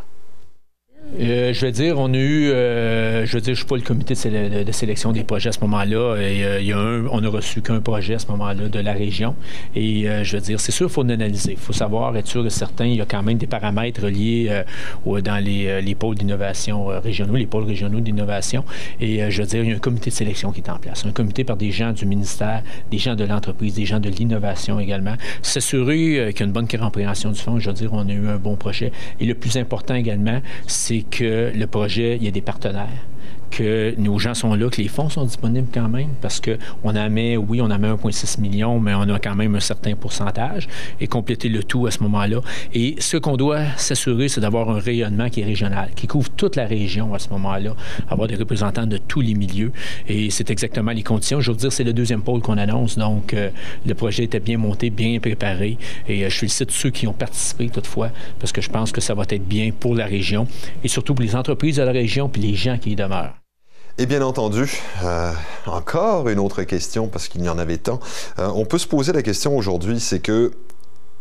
Euh, je veux dire, on a eu, euh, je veux dire, je ne suis pas le comité de, sé de, de sélection des projets à ce moment-là. Et euh, il y a un, on n'a reçu qu'un projet à ce moment-là de la région. Et euh, je veux dire, c'est sûr, il faut l'analyser. Il faut savoir, être sûr et certain, il y a quand même des paramètres liés euh, dans les, les pôles d'innovation euh, régionaux, les pôles régionaux d'innovation. Et euh, je veux dire, il y a un comité de sélection qui est en place. Un comité par des gens du ministère, des gens de l'entreprise, des gens de l'innovation également. S'assurer euh, qu'il y a une bonne compréhension du fond. Je veux dire, on a eu un bon projet. Et le plus important également, c'est que le projet, il y a des partenaires, que nos gens sont là, que les fonds sont disponibles quand même, parce qu'on en met, oui, on en met un virgule six million, mais on a quand même un certain pourcentage, et compléter le tout à ce moment-là. Et ce qu'on doit s'assurer, c'est d'avoir un rayonnement qui est régional, qui couvre toute la région à ce moment-là, avoir des représentants de tous les milieux, et c'est exactement les conditions. Je veux dire, c'est le deuxième pôle qu'on annonce, donc euh, le projet était bien monté, bien préparé, et euh, je félicite ceux qui ont participé toutefois, parce que je pense que ça va être bien pour la région, et surtout pour les entreprises de la région, puis les gens qui y demeurent. Et bien entendu, euh, encore une autre question, parce qu'il y en avait tant. Euh, on peut se poser la question aujourd'hui, c'est que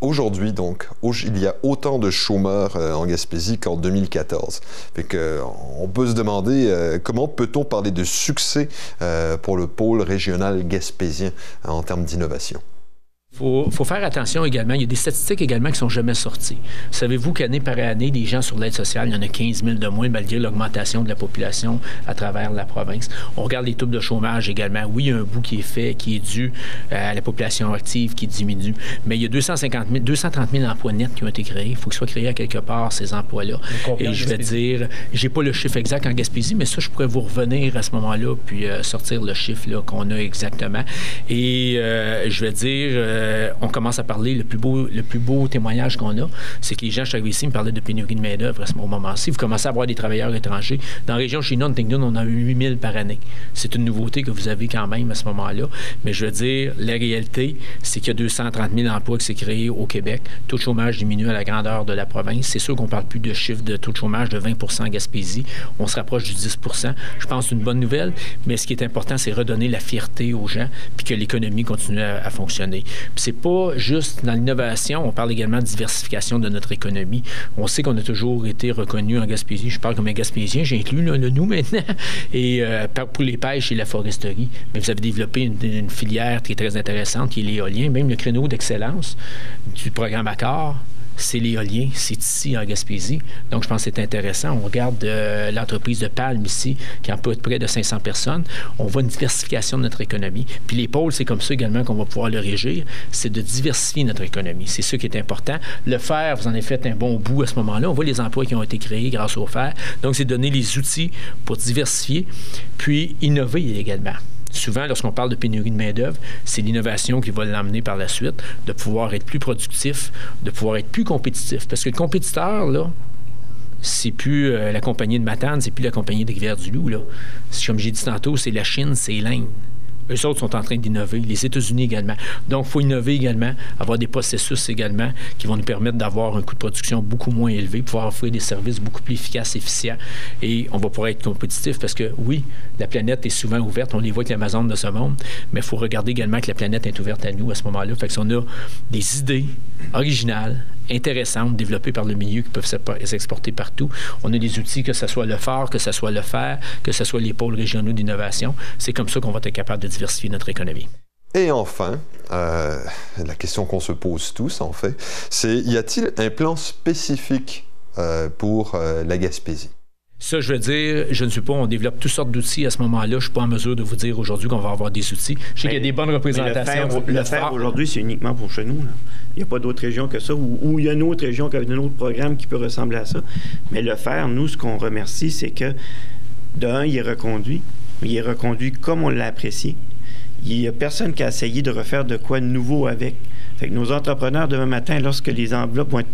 aujourd'hui, donc, il y a autant de chômeurs euh, en Gaspésie qu'en deux mille quatorze. Fait que, euh, on peut se demander euh, comment peut-on parler de succès euh, pour le pôle régional gaspésien euh, en termes d'innovation. Il faut, faut faire attention également. Il y a des statistiques également qui ne sont jamais sorties. Savez-vous qu'année par année, les gens sur l'aide sociale, il y en a quinze mille de moins malgré l'augmentation de la population à travers la province. On regarde les taux de chômage également. Oui, il y a un bout qui est fait, qui est dû à la population active qui diminue, mais il y a deux cent cinquante mille, deux cent trente mille emplois nets qui ont été créés. Il faut qu'ils soient créés à quelque part, ces emplois-là. Et je vais dire, j'ai pas le chiffre exact en Gaspésie, mais ça, je pourrais vous revenir à ce moment-là puis euh, sortir le chiffre là, qu'on a exactement. Et euh, je vais dire... Euh, Euh, on commence à parler, le plus beau, le plus beau témoignage qu'on a, c'est que les gens, je suis arrivé ici, me parlaient de pénurie de main-d'œuvre à ce moment-ci. Vous commencez à avoir des travailleurs étrangers. Dans la région chez nous, on en a huit mille par année. C'est une nouveauté que vous avez quand même à ce moment-là. Mais je veux dire, la réalité, c'est qu'il y a deux cent trente mille emplois qui s'est créé au Québec. Le taux de chômage diminue à la grandeur de la province. C'est sûr qu'on ne parle plus de chiffre de taux de chômage de vingt pour cent en Gaspésie. On se rapproche du dix pour cent. Je pense que c'est une bonne nouvelle, mais ce qui est important, c'est redonner la fierté aux gens puis que l'économie continue à, à fonctionner. Puis c'est pas juste dans l'innovation, on parle également de diversification de notre économie. On sait qu'on a toujours été reconnu en Gaspésie. Je parle comme un Gaspésien, j'ai inclus là, le nous maintenant, et euh, pour les pêches et la foresterie. Mais vous avez développé une, une filière qui est très intéressante, qui est l'éolien, même le créneau d'excellence du programme Accor. C'est l'éolien, c'est ici en Gaspésie. Donc, je pense que c'est intéressant. On regarde euh, l'entreprise de Palme ici, qui emploie près de cinq cents personnes. On voit une diversification de notre économie. Puis les pôles, c'est comme ça également qu'on va pouvoir le régir, c'est de diversifier notre économie. C'est ça qui est important. Le fer, vous en avez fait un bon bout à ce moment-là. On voit les emplois qui ont été créés grâce au fer. Donc, c'est donner les outils pour diversifier, puis innover également. Souvent, lorsqu'on parle de pénurie de main-d'œuvre, c'est l'innovation qui va l'emmener par la suite, de pouvoir être plus productif, de pouvoir être plus compétitif. Parce que le compétiteur, là, c'est plus euh, la compagnie de Matane, c'est plus la compagnie de Rivière-du-Loup, là. Comme j'ai dit tantôt, c'est la Chine, c'est l'Inde. Eux autres sont en train d'innover, les États-Unis également. Donc, il faut innover également, avoir des processus également qui vont nous permettre d'avoir un coût de production beaucoup moins élevé, pouvoir offrir des services beaucoup plus efficaces, efficients, et on va pouvoir être compétitif parce que, oui, la planète est souvent ouverte, on les voit avec l'Amazon de ce monde, mais il faut regarder également que la planète est ouverte à nous à ce moment-là. Fait que si on a des idées originales, intéressantes, développées par le milieu qui peuvent s'exporter partout. On a des outils, que ce soit le phare, que ce soit le fer, que ce soit les pôles régionaux d'innovation. C'est comme ça qu'on va être capable de diversifier notre économie. Et enfin, euh, la question qu'on se pose tous, en fait, c'est y a-t-il un plan spécifique euh, pour euh, la Gaspésie? Ça, je veux dire, je ne suis pas, on développe toutes sortes d'outils à ce moment-là. Je ne suis pas en mesure de vous dire aujourd'hui qu'on va avoir des outils. Je sais qu'il y a des bonnes représentations. Le faire, le faire aujourd'hui, c'est uniquement pour chez nous, là. Il n'y a pas d'autres régions que ça, ou, ou il y a une autre région qui a un autre programme qui peut ressembler à ça. Mais le faire, nous, ce qu'on remercie, c'est que, d'un, il est reconduit, mais il est reconduit comme on l'a apprécié. Il n'y a personne qui a essayé de refaire de quoi de nouveau avec. Fait que nos entrepreneurs, demain matin, lorsque les enveloppes vont être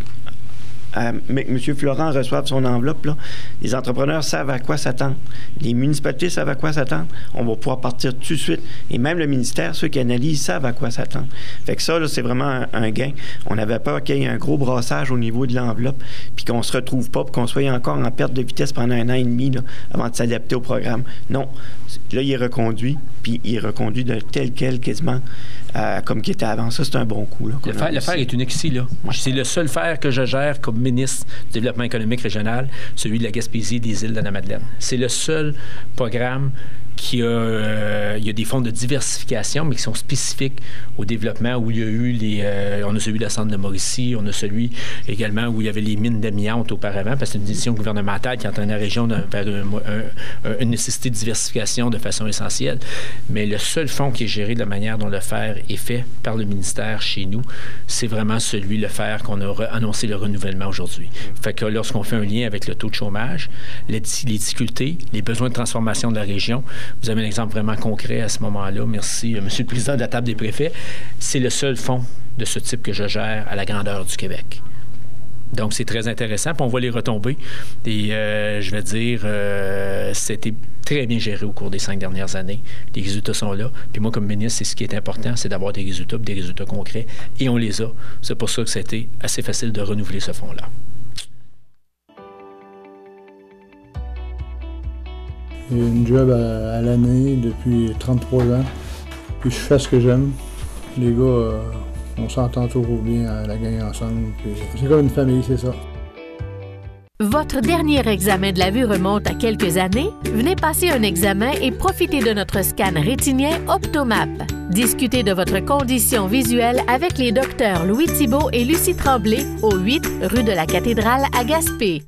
à, M. Florent reçoive son enveloppe, là, les entrepreneurs savent à quoi s'attendre. Les municipalités savent à quoi s'attendre. On va pouvoir partir tout de suite. Et même le ministère, ceux qui analysent, savent à quoi s'attendre. Fait que ça, là, c'est vraiment un, un gain. On avait peur qu'il y ait un gros brassage au niveau de l'enveloppe, puis qu'on se retrouve pas, puis qu'on soit encore en perte de vitesse pendant un an et demi là, avant de s'adapter au programme. Non. Là, il est reconduit, puis il est reconduit de tel quel quasiment euh, comme qu'il était avant. Ça, c'est un bon coup. Là, le, fer, le fer est unique ici, là. Ouais. C'est le seul fer que je gère comme ministre du Développement économique régional, celui de la Gaspésie et des îles de la Madeleine. C'est le seul programme qui a, euh, il y a des fonds de diversification, mais qui sont spécifiques au développement, où il y a eu les... Euh, on a celui de la centre de Mauricie, on a celui également où il y avait les mines d'amiante auparavant, parce que c'est une décision gouvernementale qui entraîne la région vers un, un, une nécessité de diversification de façon essentielle. Mais le seul fonds qui est géré de la manière dont le fer est fait par le ministère chez nous, c'est vraiment celui, le fer, qu'on a annoncé le renouvellement aujourd'hui. Fait que lorsqu'on fait un lien avec le taux de chômage, les, les difficultés, les besoins de transformation de la région, vous avez un exemple vraiment concret à ce moment-là. Merci, M. le Président de la Table des préfets. C'est le seul fonds de ce type que je gère à la grandeur du Québec. Donc, c'est très intéressant. Puis on voit les retombées. Et euh, je vais dire, euh, c'était très bien géré au cours des cinq dernières années. Les résultats sont là. Puis moi, comme ministre, c'est ce qui est important, c'est d'avoir des résultats, des résultats concrets. Et on les a. C'est pour ça que c'était assez facile de renouveler ce fonds-là. J'ai une job à, à l'année depuis trente-trois ans. Puis je fais ce que j'aime. Les gars, euh, On s'entend toujours bien à la gang ensemble. C'est comme une famille, c'est ça. Votre dernier examen de la vue remonte à quelques années? Venez passer un examen et profitez de notre scan rétinien Optomap. Discutez de votre condition visuelle avec les docteurs Louis Thibault et Lucie Tremblay au huit rue de la Cathédrale à Gaspé.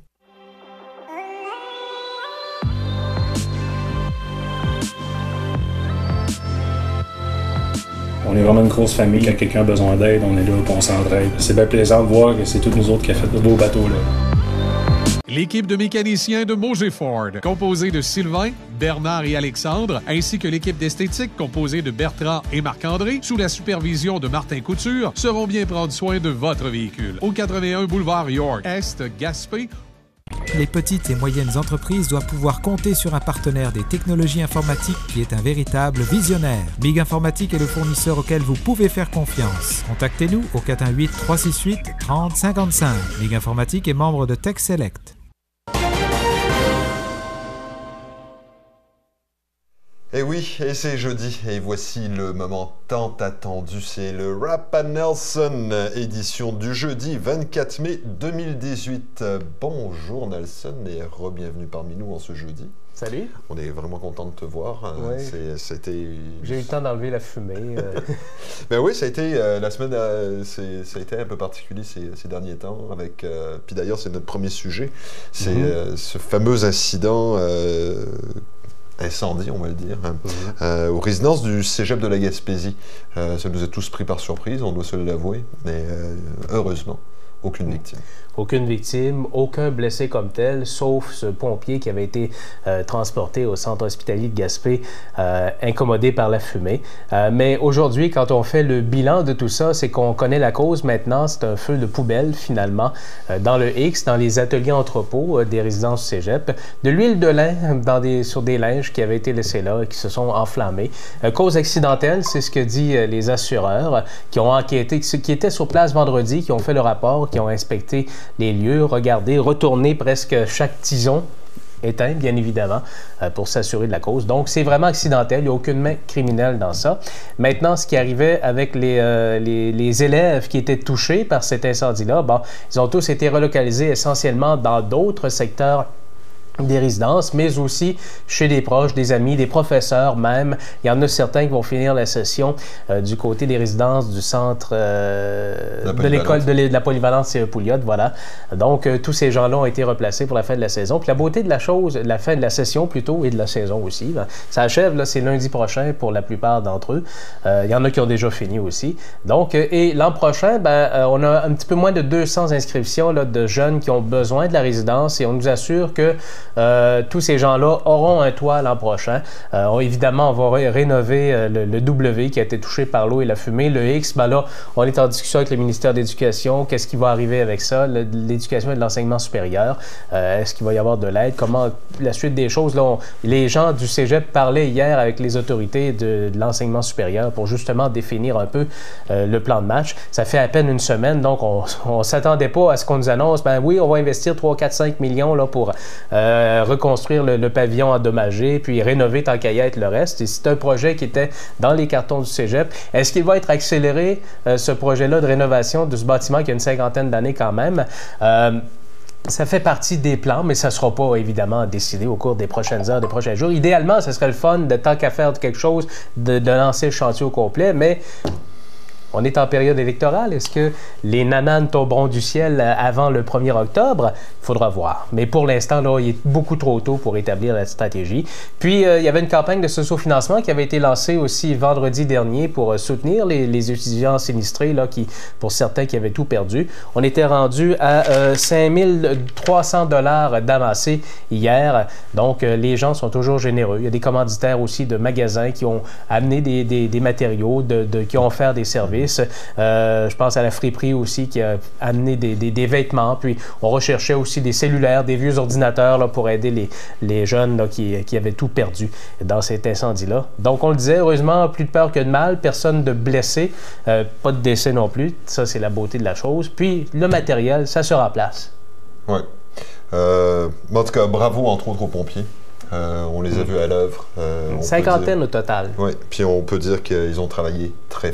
On est vraiment une grosse famille. Quand quelqu'un a besoin d'aide, on est là et on s'entraide. C'est bien plaisant de voir que c'est tous nous autres qui avons fait de beaux bateaux là. L'équipe de mécaniciens de Mauger Ford, composée de Sylvain, Bernard et Alexandre, ainsi que l'équipe d'esthétique composée de Bertrand et Marc-André, sous la supervision de Martin Couture, seront bien prendre soin de votre véhicule. Au quatre-vingt-un boulevard York, Est, Gaspé. Les petites et moyennes entreprises doivent pouvoir compter sur un partenaire des technologies informatiques qui est un véritable visionnaire. Big Informatique est le fournisseur auquel vous pouvez faire confiance. Contactez-nous au quatre un huit, trois six huit, trente cinquante-cinq. Big Informatique est membre de Tech Select. Et oui, et c'est jeudi, et voici le moment tant attendu, c'est le Rap à Nelson, édition du jeudi vingt-quatre mai deux mille dix-huit. Bonjour Nelson et re-bienvenue parmi nous en ce jeudi. Salut. On est vraiment content de te voir. Ouais. C'était... J'ai eu le temps d'enlever la fumée. Euh... ben oui, ça a été euh, la semaine, euh, ça a été un peu particulier ces, ces derniers temps. Avec, euh, puis d'ailleurs, c'est notre premier sujet, c'est mm-hmm. euh, ce fameux incident. Euh, incendie, on va le dire, hein, mmh. euh, aux résidences du cégep de la Gaspésie. Euh, ça nous a tous pris par surprise, on doit se l'avouer, mais euh, heureusement, aucune mmh. victime. Aucune victime, aucun blessé comme tel, sauf ce pompier qui avait été euh, transporté au centre hospitalier de Gaspé, euh, incommodé par la fumée. Euh, mais aujourd'hui, quand on fait le bilan de tout ça, c'est qu'on connaît la cause maintenant. C'est un feu de poubelle, finalement, euh, dans le X, dans les ateliers entrepôts euh, des résidences du cégep. De l'huile de lin dans des, sur des linges qui avaient été laissés là et qui se sont enflammés. Euh, cause accidentelle, c'est ce que disent euh, les assureurs euh, qui ont enquêté, qui étaient sur place vendredi, qui ont fait le rapport, qui ont inspecté les lieux, regarder, retourner presque chaque tison éteint, bien évidemment, euh, pour s'assurer de la cause. Donc, c'est vraiment accidentel. Il n'y a aucune main criminelle dans ça. Maintenant, ce qui arrivait avec les, euh, les, les élèves qui étaient touchés par cet incendie-là, bon, ils ont tous été relocalisés essentiellement dans d'autres secteurs des résidences, mais aussi chez des proches, des amis, des professeurs même. Il y en a certains qui vont finir la session euh, du côté des résidences du centre euh, de l'école de, de la polyvalente C E Pouliot, voilà. Donc, euh, tous ces gens-là ont été replacés pour la fin de la saison. Puis la beauté de la chose, la fin de la session plutôt, et de la saison aussi, ben, ça achève, là, c'est lundi prochain pour la plupart d'entre eux. Euh, il y en a qui ont déjà fini aussi. Donc, euh, et l'an prochain, ben, euh, on a un petit peu moins de deux cents inscriptions là, de jeunes qui ont besoin de la résidence et on nous assure que Euh, tous ces gens-là auront un toit l'an prochain. Euh, on, évidemment, on va ré rénover euh, le, le W qui a été touché par l'eau et la fumée. Le X, ben là, on est en discussion avec le ministère de l'Éducation. Qu'est-ce qui va arriver avec ça? L'éducation et de l'enseignement supérieur. Euh, Est-ce qu'il va y avoir de l'aide? Comment la suite des choses? Là, on, les gens du cégep parlaient hier avec les autorités de, de l'enseignement supérieur pour justement définir un peu euh, le plan de match. Ça fait à peine une semaine, donc on ne s'attendait pas à ce qu'on nous annonce. Ben oui, on va investir trois, quatre, cinq millions là, pour euh, reconstruire le, le pavillon endommagé, puis rénover tant qu'à y être le reste. Et c'est un projet qui était dans les cartons du cégep. Est-ce qu'il va être accéléré, euh, ce projet-là de rénovation de ce bâtiment qui a une cinquantaine d'années quand même? Euh, Ça fait partie des plans, mais ça ne sera pas évidemment décidé au cours des prochaines heures, des prochains jours. Idéalement, ce serait le fun, de tant qu'à faire quelque chose, de, de lancer le chantier au complet, mais on est en période électorale. Est-ce que les nananes tomberont du ciel avant le premier octobre? Il faudra voir. Mais pour l'instant, là, il est beaucoup trop tôt pour établir la stratégie. Puis, euh, il y avait une campagne de socio-financement qui avait été lancée aussi vendredi dernier pour euh, soutenir les, les étudiants sinistrés, là, qui, pour certains qui avaient tout perdu. On était rendu à euh, cinq mille trois cents dollars d'amassés hier. Donc, euh, les gens sont toujours généreux. Il y a des commanditaires aussi de magasins qui ont amené des, des, des matériaux, de, de, qui ont offert des services. Euh, je pense à la friperie aussi qui a amené des, des, des vêtements. Puis on recherchait aussi des cellulaires, des vieux ordinateurs là, pour aider les, les jeunes là, qui, qui avaient tout perdu dans cet incendie-là. Donc on le disait, heureusement, plus de peur que de mal, personne de blessé, euh, pas de décès non plus. Ça, c'est la beauté de la chose. Puis le matériel, ça se remplace. Oui. Euh, en tout cas, bravo entre autres aux pompiers. Euh, on les a vus à l'œuvre. Euh, Une cinquantaine dire... au total. Oui, puis on peut dire qu'ils ont travaillé très fort.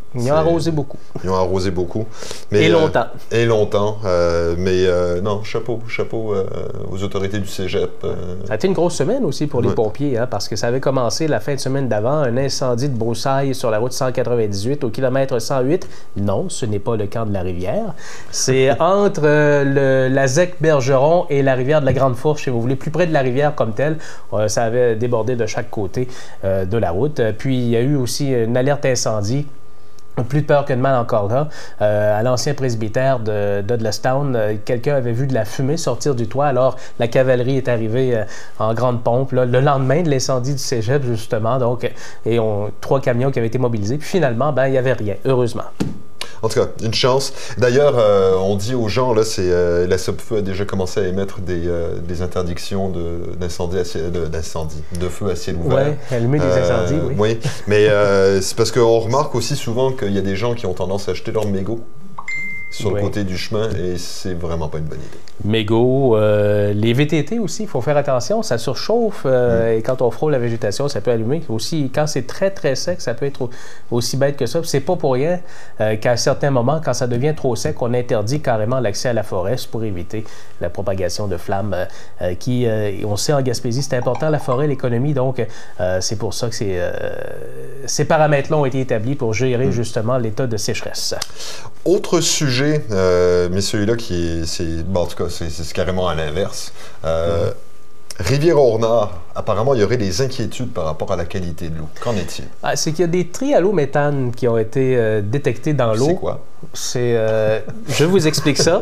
Ils ont arrosé beaucoup. Ils ont arrosé beaucoup. Mais, et longtemps. Euh, et longtemps. Euh, mais euh, non, chapeau, chapeau euh, aux autorités du cégep. Euh. Ça a été une grosse semaine aussi pour les ouais. pompiers, hein, parce que ça avait commencé la fin de semaine d'avant, un incendie de broussailles sur la route cent quatre-vingt-dix-huit au kilomètre cent huit. Non, ce n'est pas le camp de la rivière. C'est entre euh, le, la Z E C Bergeron et la rivière de la Grande Fourche, si vous voulez, plus près de la rivière comme telle. Euh, ça avait débordé de chaque côté euh, de la route. Puis il y a eu aussi une alerte incendie. Plus de peur que de mal encore là. Euh, à l'ancien presbytère de Douglastown, euh, quelqu'un avait vu de la fumée sortir du toit. Alors, la cavalerie est arrivée euh, en grande pompe là, le lendemain de l'incendie du cégep, justement. Donc, et on, trois camions qui avaient été mobilisés. Puis finalement, ben, il n'y avait rien, heureusement. En tout cas, une chance. D'ailleurs, euh, on dit aux gens, là, c'est euh, la Sopfeu a déjà commencé à émettre des, euh, des interdictions d'incendie, de, d'incendie, de, de feu à ciel ouvert. Oui, allumer des incendies, euh, oui. Oui, mais euh, c'est parce qu'on remarque aussi souvent qu'il y a des gens qui ont tendance à acheter leur mégot sur oui. le côté du chemin et c'est vraiment pas une bonne idée. Mégots, euh, les V T T aussi, il faut faire attention, ça surchauffe euh, mm. et quand on frôle la végétation, ça peut allumer. Aussi, quand c'est très très sec, ça peut être aussi bête que ça. C'est pas pour rien euh, qu'à certains moments, quand ça devient trop sec, on interdit carrément l'accès à la forêt pour éviter la propagation de flammes euh, qui, euh, on sait en Gaspésie, c'est important la forêt, l'économie, donc euh, c'est pour ça que c'est, euh, ces paramètres-là ont été établis pour gérer mm. justement l'état de sécheresse. Autre sujet, euh, mais celui-là qui est, c'est, bon, en tout cas, c'est, c'est carrément à l'inverse. Euh, mmh. Rivière-au-Renard, apparemment, il y aurait des inquiétudes par rapport à la qualité de l'eau. Qu'en est-il? Ah, c'est qu'il y a des trihallométhanes qui ont été euh, détectés dans l'eau. C'est quoi? C'est, euh, je vous explique ça.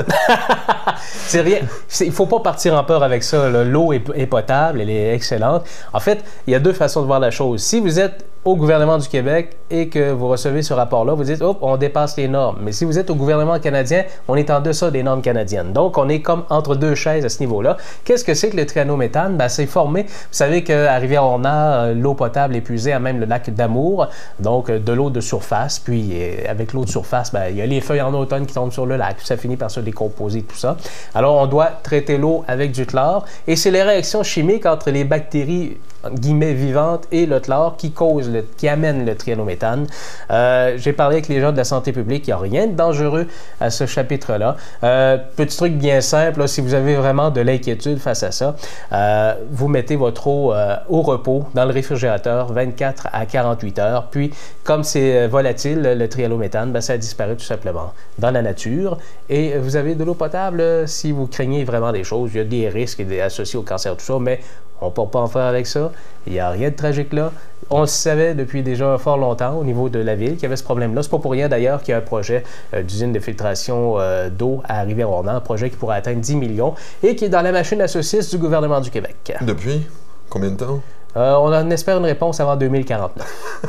C'est rien. C'est, il ne faut pas partir en peur avec ça. Là. L'eau est, est potable, elle est excellente. En fait, il y a deux façons de voir la chose. Si vous êtes au gouvernement du Québec et que vous recevez ce rapport-là, vous dites, hop, on dépasse les normes. Mais si vous êtes au gouvernement canadien, on est en deçà des normes canadiennes. Donc, on est comme entre deux chaises à ce niveau-là. Qu'est-ce que c'est que le trianométhane? Ben, c'est formé. Vous savez qu'à Rivière-au-Renard, l'eau potable est puisée à même le lac d'Amour, donc de l'eau de surface. Puis, avec l'eau de surface, ben, il y a les feuilles en automne qui tombent sur le lac. Puis ça finit par se décomposer, tout ça. Alors, on doit traiter l'eau avec du chlore. Et c'est les réactions chimiques entre les bactéries guillemets vivantes et le chlore qui cause le, qui amène le trianométhane. Euh, j'ai parlé avec les gens de la santé publique, il n'y a rien de dangereux à ce chapitre-là. Euh, petit truc bien simple, là, si vous avez vraiment de l'inquiétude face à ça, euh, vous mettez votre eau euh, au repos dans le réfrigérateur vingt-quatre à quarante-huit heures, puis comme c'est volatile, le trianométhane, ben, ça disparaît tout simplement dans la nature et vous avez de l'eau potable si vous craignez vraiment des choses. Il y a des risques associés au cancer, tout ça, mais on ne peut pas en faire avec ça. Il n'y a rien de tragique là. On le savait depuis déjà fort longtemps au niveau de la ville qu'il y avait ce problème-là. C'est pas pour rien d'ailleurs qu'il y a un projet euh, d'usine de filtration euh, d'eau à Rivière-au-Renard, un projet qui pourrait atteindre dix millions et qui est dans la machine à saucisses du gouvernement du Québec. Depuis combien de temps? Euh, on en espère une réponse avant deux mille quarante-neuf.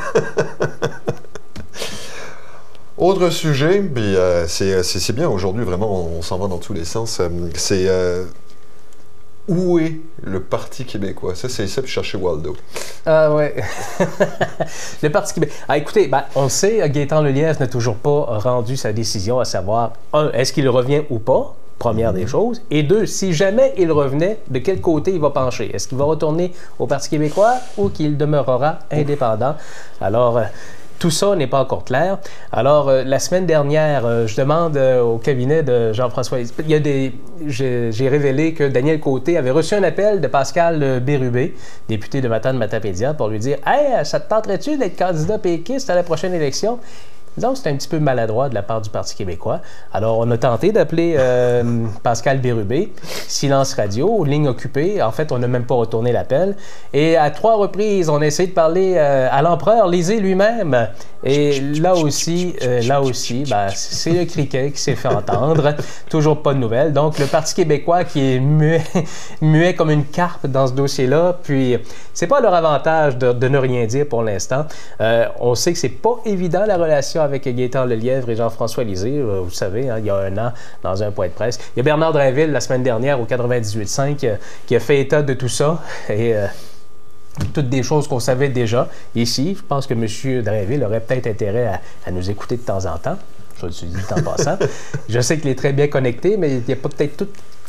Autre sujet, puis euh, c'est, c'est, c'est bien aujourd'hui, vraiment, on, on s'en va dans tous les sens. Euh, c'est euh, où est le Parti québécois? Ça, c'est ça, puis chercher Waldo. Ah ouais. Le Parti québécois. Ah, écoutez, ben, on le sait, Gaétan Lelièvre n'a toujours pas rendu sa décision à savoir, un, est-ce qu'il revient ou pas? Première des choses. Et deux, si jamais il revenait, de quel côté il va pencher? Est-ce qu'il va retourner au Parti québécois ou qu'il demeurera indépendant? Alors, euh, tout ça n'est pas encore clair. Alors, euh, la semaine dernière, euh, je demande euh, au cabinet de Jean-François... Il y a des... J'ai, j'ai révélé que Daniel Côté avait reçu un appel de Pascal Bérubé, député de Matane-Matapédia, pour lui dire « Hey, ça te tenterait-tu d'être candidat péquiste à la prochaine élection? » Donc, c'est un petit peu maladroit de la part du Parti québécois. Alors, on a tenté d'appeler euh, Pascal Bérubé, silence radio, ligne occupée. En fait, on n'a même pas retourné l'appel. Et à trois reprises, on a essayé de parler euh, à l'empereur Lisée lui-même. Et là aussi, euh, là aussi, ben, c'est le criquet qui s'est fait entendre. Toujours pas de nouvelles. Donc, le Parti québécois qui est muet, muet comme une carpe dans ce dossier-là. Puis, c'est pas leur avantage de, de ne rien dire pour l'instant. Euh, on sait que c'est pas évident, la relation avec Gaétan Lelièvre et Jean-François Lisée. Vous savez, hein, il y a un an, dans un point de presse. Il y a Bernard Drainville, la semaine dernière, au quatre-vingt-dix-huit cinq, euh, qui a fait état de tout ça. Et... Euh, toutes des choses qu'on savait déjà. Ici, je pense que M. Drainville aurait peut-être intérêt à, à nous écouter de temps en temps. Je le suis dit en passant. Je sais qu'il est très bien connecté, mais il n'y a pas peut-être tout,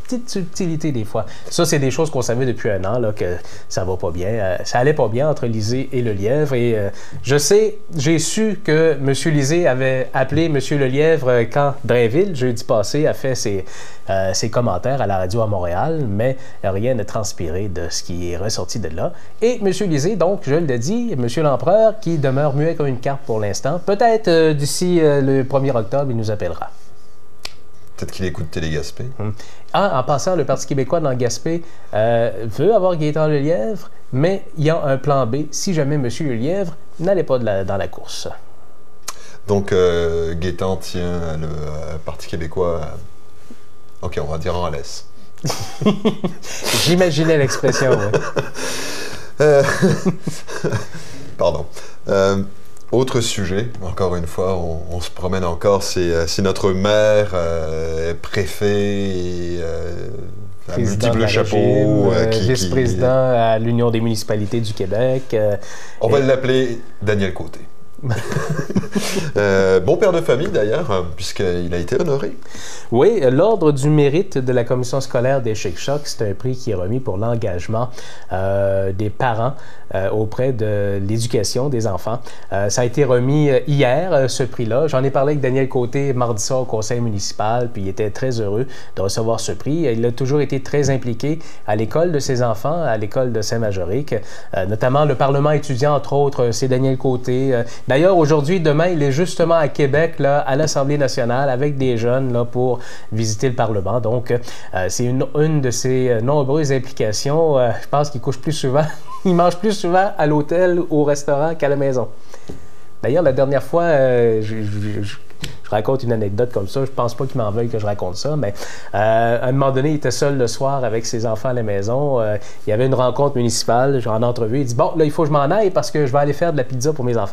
petites subtilités des fois. Ça, c'est des choses qu'on savait depuis un an, là, que ça va pas bien. Euh, ça allait pas bien entre Lisée et Lelièvre. Et euh, je sais, j'ai su que M. Lisée avait appelé M. Lelièvre quand Drainville, jeudi passé, a fait ses, euh, ses commentaires à la radio à Montréal, mais rien n'a transpiré de ce qui est ressorti de là. Et M. Lisée, donc, je le dis, M. l'Empereur, qui demeure muet comme une carte pour l'instant, peut-être euh, d'ici euh, le premier octobre, il nous appellera. Peut-être qu'il écoute Télé-Gaspé. Hum. Ah, en passant, le Parti québécois dans Gaspé euh, veut avoir Gaétan Lelièvre, mais il y a un plan B si jamais M. Lelièvre n'allait pas de la, dans la course. Donc, euh, Gaétan tient le euh, Parti québécois, euh... ok, on va dire en laisse. J'imaginais l'expression, oui. euh... Pardon. Euh... Autre sujet, encore une fois, on, on se promène encore, c'est notre maire, euh, préfet, et, euh, à multiples chapeaux. Euh, vice-président qui... à l'Union des municipalités du Québec. Euh, on va l'appeler Daniel Côté. euh, bon père de famille d'ailleurs, puisqu'il a été honoré. Oui, l'Ordre du mérite de la commission scolaire des Chic-Chocs, c'est un prix qui est remis pour l'engagement euh, des parents euh, auprès de l'éducation des enfants. Euh, ça a été remis hier, euh, ce prix-là. J'en ai parlé avec Daniel Côté mardi soir au conseil municipal, puis il était très heureux de recevoir ce prix. Il a toujours été très impliqué à l'école de ses enfants, à l'école de Saint-Majorique, euh, notamment le Parlement étudiant, entre autres, c'est Daniel Côté. Euh, D'ailleurs, aujourd'hui, demain, il est justement à Québec, là, à l'Assemblée nationale, avec des jeunes là, pour visiter le Parlement. Donc, euh, c'est une, une de ses nombreuses implications. Euh, je pense qu'il couche plus souvent, il mange plus souvent à l'hôtel ou au restaurant qu'à la maison. D'ailleurs, la dernière fois, euh, je, je, je, je raconte une anecdote comme ça. Je pense pas qu'il m'en veuille que je raconte ça, mais euh, à un moment donné, il était seul le soir avec ses enfants à la maison. Euh, il y avait une rencontre municipale, genre en entrevue. Il dit « Bon, là, il faut que je m'en aille parce que je vais aller faire de la pizza pour mes enfants. »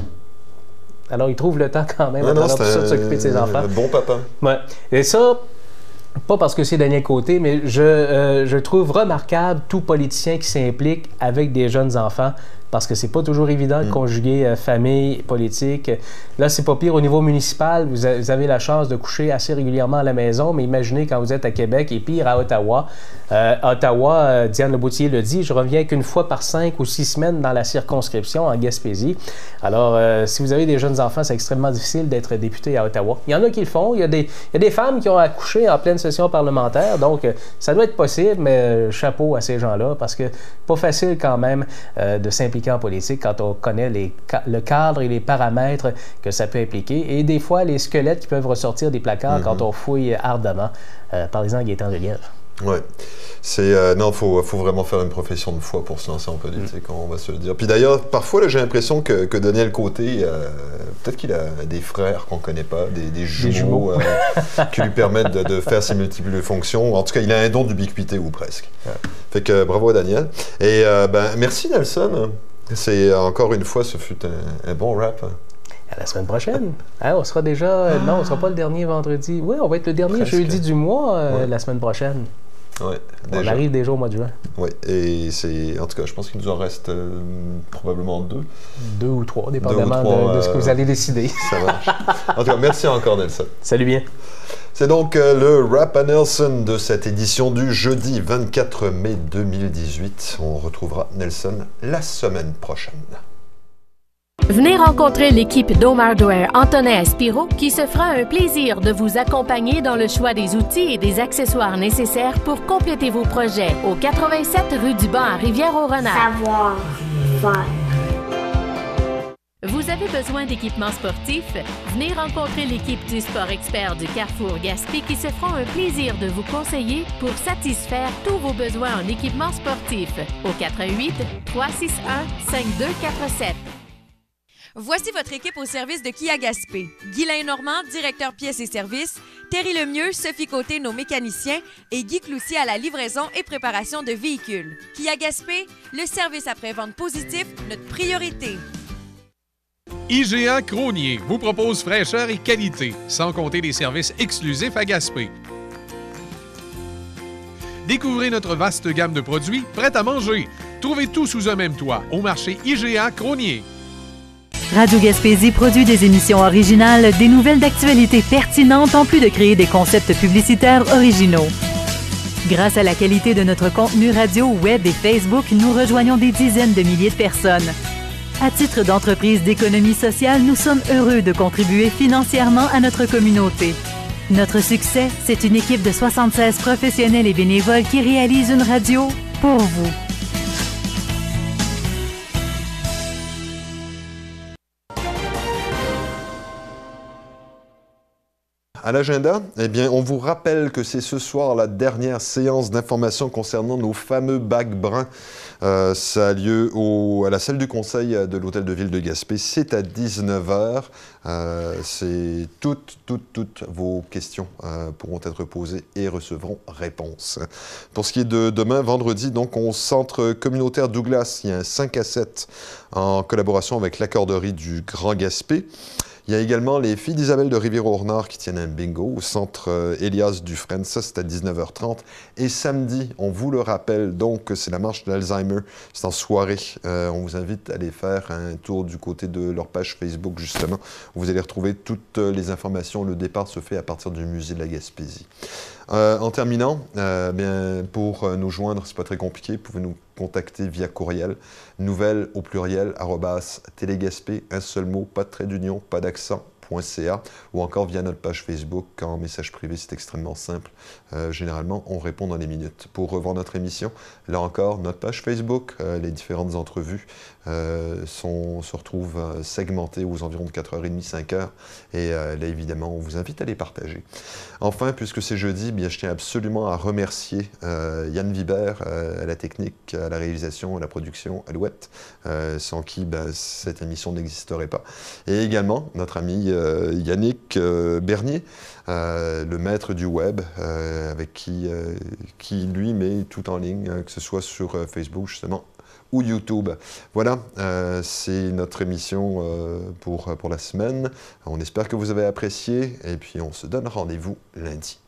Alors, il trouve le temps quand même, non, non, tout ça, de s'occuper de ses enfants. Un bon papa. Ouais. Et ça, pas parce que c'est Daniel Côté, mais je, euh, je trouve remarquable tout politicien qui s'implique avec des jeunes enfants, parce que c'est pas toujours évident de conjuguer euh, famille, politique. Là, c'est pas pire au niveau municipal. Vous, a, vous avez la chance de coucher assez régulièrement à la maison, mais imaginez quand vous êtes à Québec et pire à Ottawa. Euh, Ottawa, euh, Diane Leboutier le dit, je reviens qu'une fois par cinq ou six semaines dans la circonscription en Gaspésie. Alors, euh, si vous avez des jeunes enfants, c'est extrêmement difficile d'être député à Ottawa. Il y en a qui le font. Il y a des, il y a des femmes qui ont accouché en pleine session parlementaire, donc euh, ça doit être possible, mais euh, chapeau à ces gens-là, parce que pas facile quand même euh, de s'impliquer en politique quand on connaît les, le cadre et les paramètres que ça peut impliquer, et des fois les squelettes qui peuvent ressortir des placards mm-hmm. quand on fouille ardemment. Euh, par exemple, Gaétan Lelièvre. Oui. C'est, euh, non, il faut, faut vraiment faire une profession de foi pour se lancer en politique, mm. on va se le dire. Puis d'ailleurs, parfois, là, j'ai l'impression que, que Daniel Côté, euh, peut-être qu'il a des frères qu'on ne connaît pas, des, des jumeaux, des jumeaux. Euh, qui lui permettent de, de faire ses multiples fonctions. En tout cas, il a un don d'ubiquité, ou presque. Ouais. Fait que bravo à Daniel. Et euh, ben, merci Nelson. C'est encore une fois, ce fut un, un bon rap. À la semaine prochaine. Hein, on sera déjà... Ah. Non, on ne sera pas le dernier vendredi. Oui, on va être le dernier Presque. jeudi du mois euh, ouais. la semaine prochaine. Ouais, on arrive déjà au mois de juin. Oui, et c'est... En tout cas, je pense qu'il nous en reste euh, probablement deux. Deux ou trois, dépendamment deux ou trois, de, de ce que vous allez décider. Ça marche. En tout cas, merci encore, Nelson. Salut bien. C'est donc euh, le Rap à Nelson de cette édition du jeudi vingt-quatre mai deux mille dix-huit. On retrouvera Nelson la semaine prochaine. Venez rencontrer l'équipe d'Home Hardware Antonin Aspiro qui se fera un plaisir de vous accompagner dans le choix des outils et des accessoires nécessaires pour compléter vos projets au quatre-vingt-sept rue du Banc à Rivière-au-Renard. Savoir faire. Vous avez besoin d'équipements sportifs? Venez rencontrer l'équipe du Sport Expert du Carrefour Gaspé qui se fera un plaisir de vous conseiller pour satisfaire tous vos besoins en équipements sportifs au quatre un huit, trois six un, cinq deux quatre sept. Voici votre équipe au service de Kia Gaspé. Guylain Normand, directeur pièces et services, Terry Lemieux, Sophie Côté, nos mécaniciens, et Guy Cloutier à la livraison et préparation de véhicules. Kia Gaspé, le service après-vente positif, notre priorité. I G A Crosnier vous propose fraîcheur et qualité, sans compter les services exclusifs à Gaspé. Découvrez notre vaste gamme de produits prêts à manger. Trouvez tout sous un même toit au marché I G A Crosnier. Radio Gaspésie produit des émissions originales, des nouvelles d'actualité pertinentes en plus de créer des concepts publicitaires originaux. Grâce à la qualité de notre contenu radio, web et Facebook, nous rejoignons des dizaines de milliers de personnes. À titre d'entreprise d'économie sociale, nous sommes heureux de contribuer financièrement à notre communauté. Notre succès, c'est une équipe de soixante-seize professionnels et bénévoles qui réalise une radio pour vous. À l'agenda, eh bien, on vous rappelle que c'est ce soir la dernière séance d'information concernant nos fameux bacs bruns. Euh, ça a lieu au, à la salle du conseil de l'Hôtel de Ville de Gaspé. C'est à dix-neuf heures. Euh, c'est toutes, toutes, toutes vos questions euh, pourront être posées et recevront réponse. Pour ce qui est de demain, vendredi, donc, au Centre communautaire Douglas, il y a un cinq à sept en collaboration avec l'Accorderie du Grand Gaspé. Il y a également les filles d'Isabelle de Rivière-au-Nord qui tiennent un bingo au centre euh, Elias Dufresne. Ça, c'est à dix-neuf heures trente. Et samedi, on vous le rappelle, donc, c'est la marche de l'Alzheimer. C'est en soirée. Euh, on vous invite à aller faire un tour du côté de leur page Facebook, justement, où vous allez retrouver toutes les informations. Le départ se fait à partir du musée de la Gaspésie. Euh, en terminant, euh, bien, pour nous joindre, c'est pas très compliqué, vous pouvez nous contacter via courriel, nouvelles au pluriel, arrobas, télégaspé, un seul mot, pas de trait d'union, pas d'accent, .ca, ou encore via notre page Facebook. En message privé, c'est extrêmement simple. Euh, généralement, on répond dans les minutes. Pour revoir notre émission, là encore, notre page Facebook, euh, les différentes entrevues euh, sont, se retrouvent euh, segmentées aux environs de quatre heures trente, cinq heures. Et euh, là, évidemment, on vous invite à les partager. Enfin, puisque c'est jeudi, bien, je tiens absolument à remercier euh, Yann Vibert euh, à la technique, à la réalisation, à la production, Alouette, euh, sans qui ben, cette émission n'existerait pas. Et également, notre ami euh, Yannick euh, Bernier, euh, le maître du web, euh, avec qui, euh, qui, lui, met tout en ligne, hein, que ce soit sur euh, Facebook, justement, ou YouTube. Voilà, euh, c'est notre émission euh, pour, pour la semaine. On espère que vous avez apprécié, et puis on se donne rendez-vous lundi.